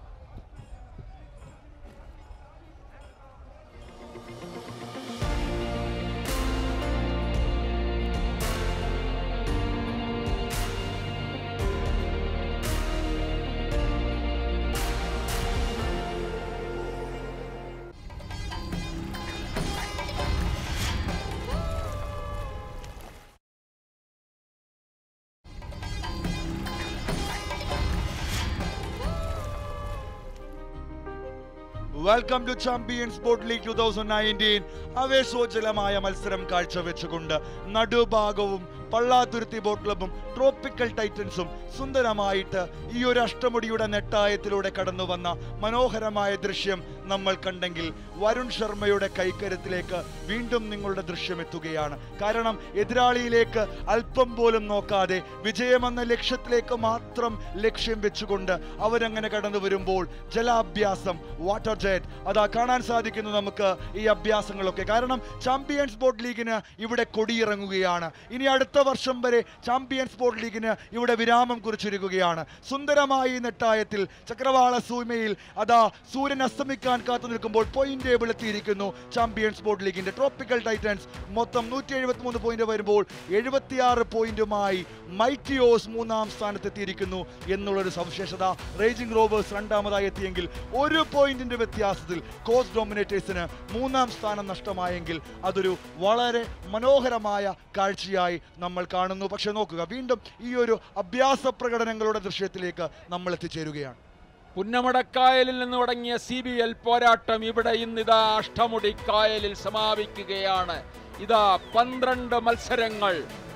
Welcome to champion sports league twenty nineteen. ആവേശോജ്വലമായ മത്സരം കാഴ്ചവെച്ചുകൊണ്ട് നടുഭാഗവും പള്ളാത്തുരുത്തി ബോട്ട് ക്ലബും ട്രോപ്പിക്കൽ ടൈറ്റൻസും സുന്ദരമായിട്ട് ഈ ഒരു അഷ്ടമുടിയുടെ നെട്ടായത്തിലൂടെ കടന്നു വന്ന മനോഹരമായ ദൃശ്യം നമ്മൾ കണ്ടെങ്കിൽ വരുൺ ശർമ്മയുടെ കൈക്കരുത്തിലേക്ക് വീണ്ടും നിങ്ങളുടെ ദൃശ്യം എത്തുകയാണ്. കാരണം എതിരാളിയിലേക്ക് അല്പം പോലും നോക്കാതെ വിജയമെന്ന ലക്ഷ്യത്തിലേക്ക് മാത്രം ലക്ഷ്യം വെച്ചുകൊണ്ട് അവരങ്ങനെ കടന്നു വരുമ്പോൾ ജലാഭ്യാസം, വാട്ടർ ജെറ്റ്, അതാ കാണാൻ സാധിക്കുന്നു നമുക്ക് ഈ അഭ്യാസങ്ങളൊക്കെ. കാരണം ചാമ്പ്യൻ സ്പോർട്സ് ലീഗിന് ഇവിടെ കൊടിയിറങ്ങുകയാണ്. ഇനി അടുത്ത വർഷം വരെ ചാമ്പ്യൻ സ്പോർട്സ് ലീഗിന് ഇവിടെ വിരാമം കുറിച്ചിരിക്കുകയാണ്. സുന്ദരമായി നെട്ടായത്തിൽ ചക്രവാള സൂമയിൽ അതാ സൂര്യൻ അസ്തമിക്കാൻ കാത്തു നിൽക്കുമ്പോൾ പോയിന്റ് ടേബിൾ എത്തിയിരിക്കുന്നു ചാമ്പ്യൻ സ്പോർട്സ് ലീഗിന്റെ. ട്രോപ്പിക്കൽ ടൈറ്റൻസ് മൊത്തം നൂറ്റി എഴുപത്തി മൂന്ന് പോയിന്റ് വരുമ്പോൾ എഴുപത്തിയാറ് പോയിന്റുമായി മൈറ്റി ഓസ് മൂന്നാം സ്ഥാനത്തെത്തിയിരിക്കുന്നു എന്നുള്ളൊരു സവിശേഷത. റേജിംഗ് റോവേഴ്സ് രണ്ടാമതായി എത്തിയെങ്കിൽ ഒരു പോയിന്റിന്റെ വ്യത്യാസത്തിൽ കോസ്റ്റ് ഡോമിനേറ്റേഴ്സിന് മൂന്നാം സ്ഥാനം നഷ്ടമായെങ്കിൽ അതൊരു വളരെ മനോഹരമായ കാഴ്ചയായി നമ്മൾ കാണുന്നു. പക്ഷെ നോക്കുക, വീണ്ടും ഈ ഒരു അഭ്യാസ പ്രകടനങ്ങളുടെ ദൃശ്യത്തിലേക്ക് നമ്മൾ എത്തിച്ചേരുകയാണ്. പുന്നമടക്കായലിൽ നിന്ന് തുടങ്ങിയ സി ബി എൽ പോരാട്ടം ഇവിടെ ഇന്നിതാ അഷ്ടമുടി കായലിൽ സമാപിക്കുകയാണ്. ഇതാ പന്ത്രണ്ട് മത്സരങ്ങൾ.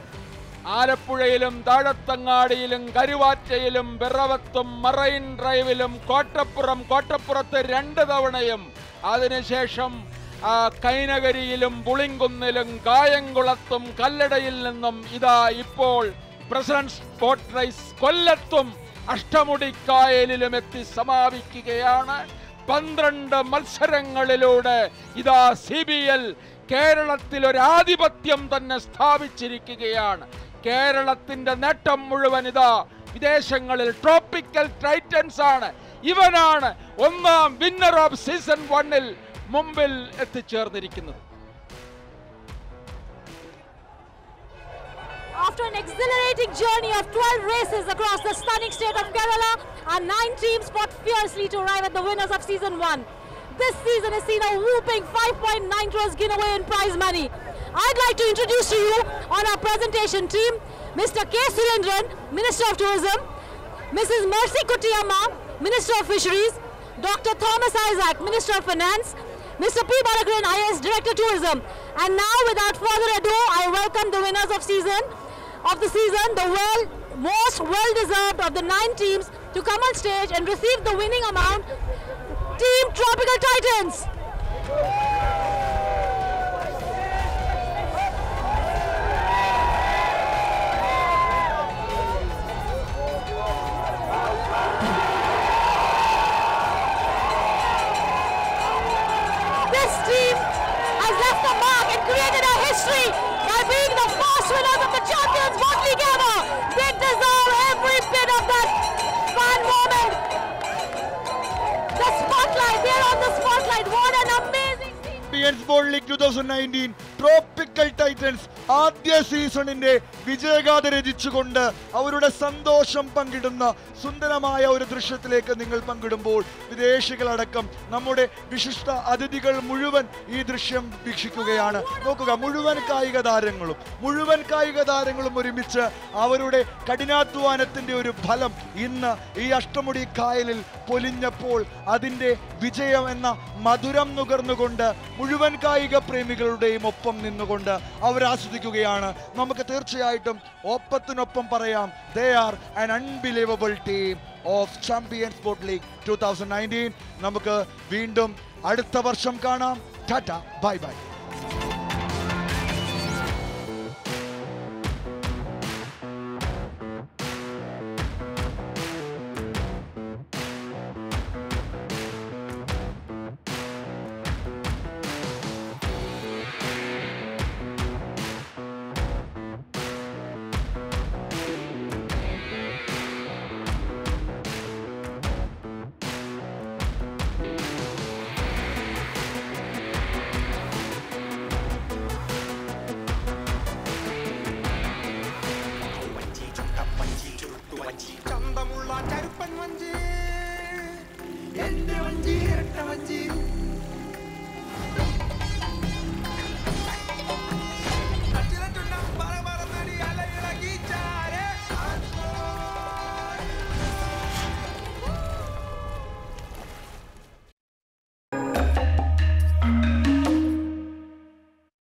ആലപ്പുഴയിലും താഴത്തങ്ങാടിയിലും കരുവാറ്റയിലും പിറവത്തും മറൈൻ ഡ്രൈവിലും കോട്ടപ്പുറം കോട്ടപ്പുറത്ത് രണ്ട് തവണയും അതിനുശേഷം കൈനകരിയിലും പുളിങ്കുന്നിലും കായംകുളത്തും കല്ലടയിൽ നിന്നും ഇതാ ഇപ്പോൾ പ്രസിഡന്റ് ബോട്ട് റേസ് കൊല്ലത്തും അഷ്ടമുടിക്കായലിലും എത്തി സമാപിക്കുകയാണ്. പന്ത്രണ്ട് മത്സരങ്ങളിലൂടെ ഇതാ സി ബി എൽ കേരളത്തിൽ ഒരു ആധിപത്യം തന്നെ സ്ഥാപിച്ചിരിക്കുകയാണ്. കേരളത്തിന്റെ നേട്ടം മുഴുവൻ ഇതാ വിദേശങ്ങളിൽ ട്രോപ്പിക്കൽ ടൈറ്റൻസ് ആണ്. ഇവനാണ് ഒന്നാം വിന്നർ ഓഫ് സീസൺ വണ്ണിൽ മുമ്പിൽ എത്തിച്ചേർന്നിരിക്കുന്നത്. After an exhilarating journey of twelve races across the stunning state of Kerala, our nine teams fought fiercely to arrive at the winners of season one. This season has seen a whooping five point nine crores giveaway in prize money. I'd like to introduce to you on our presentation team, Mister K. Surendran, Minister of Tourism, Missus Mercy Kuttiyamma, Minister of Fisheries, Doctor Thomas Isaac, Minister of Finance, Mister P. Balakaran, I A S Director Tourism. And now, without further ado, I welcome the winners of season of the season, the well, most well-deserved of the nine teams, to come on stage and receive the winning amount. Team Tropical Titans. This team has left a mark and created a history by being the first winners of the Champions Boat League ever. They deserve every bit of that fan moment. The spot spotlight. They're on the spotlight. What an amazing scene. Champions Sport League twenty nineteen Tropical Titans ആദ്യ സീസണിന്റെ വിജയഗാഥ രചിച്ചുകൊണ്ട് അവരുടെ സന്തോഷം പങ്കിടുന്ന സുന്ദരമായ ഒരു ദൃശ്യത്തിലേക്ക് നിങ്ങൾ പങ്കിടുമ്പോൾ വിദേശികളടക്കം നമ്മുടെ വിശിഷ്ട അതിഥികൾ മുഴുവൻ ഈ ദൃശ്യം വീക്ഷിക്കുകയാണ്. നോക്കുക, മുഴുവൻ കായിക താരങ്ങളും മുഴുവൻ കായിക താരങ്ങളും ഒരുമിച്ച് അവരുടെ കഠിനാധ്വാനത്തിന്റെ ഒരു ഫലം ഇന്ന് ഈ അഷ്ടമുടി കായലിൽ പൊലിഞ്ഞപ്പോൾ അതിന്റെ വിജയം എന്ന മധുരം നുകർന്നുകൊണ്ട് മുഴുവൻ കായിക പ്രേമികളുടെയും ഒപ്പം നിന്നുകൊണ്ട് അവർ ആസ്വദിക്കുകയാണ്. നമുക്ക് തീർച്ചയായിട്ടും ഒപ്പത്തിനൊപ്പം പറയാം, they are an unbelievable team of Champions Sport League twenty nineteen. നമുക്ക് വീണ്ടും അടുത്ത വർഷം കാണാം. Tata, bye bye. ചന്തമുള്ള കരുപ്പൻ വഞ്ചി, എന്റെ വഞ്ചി ഇരട്ട വഞ്ചി.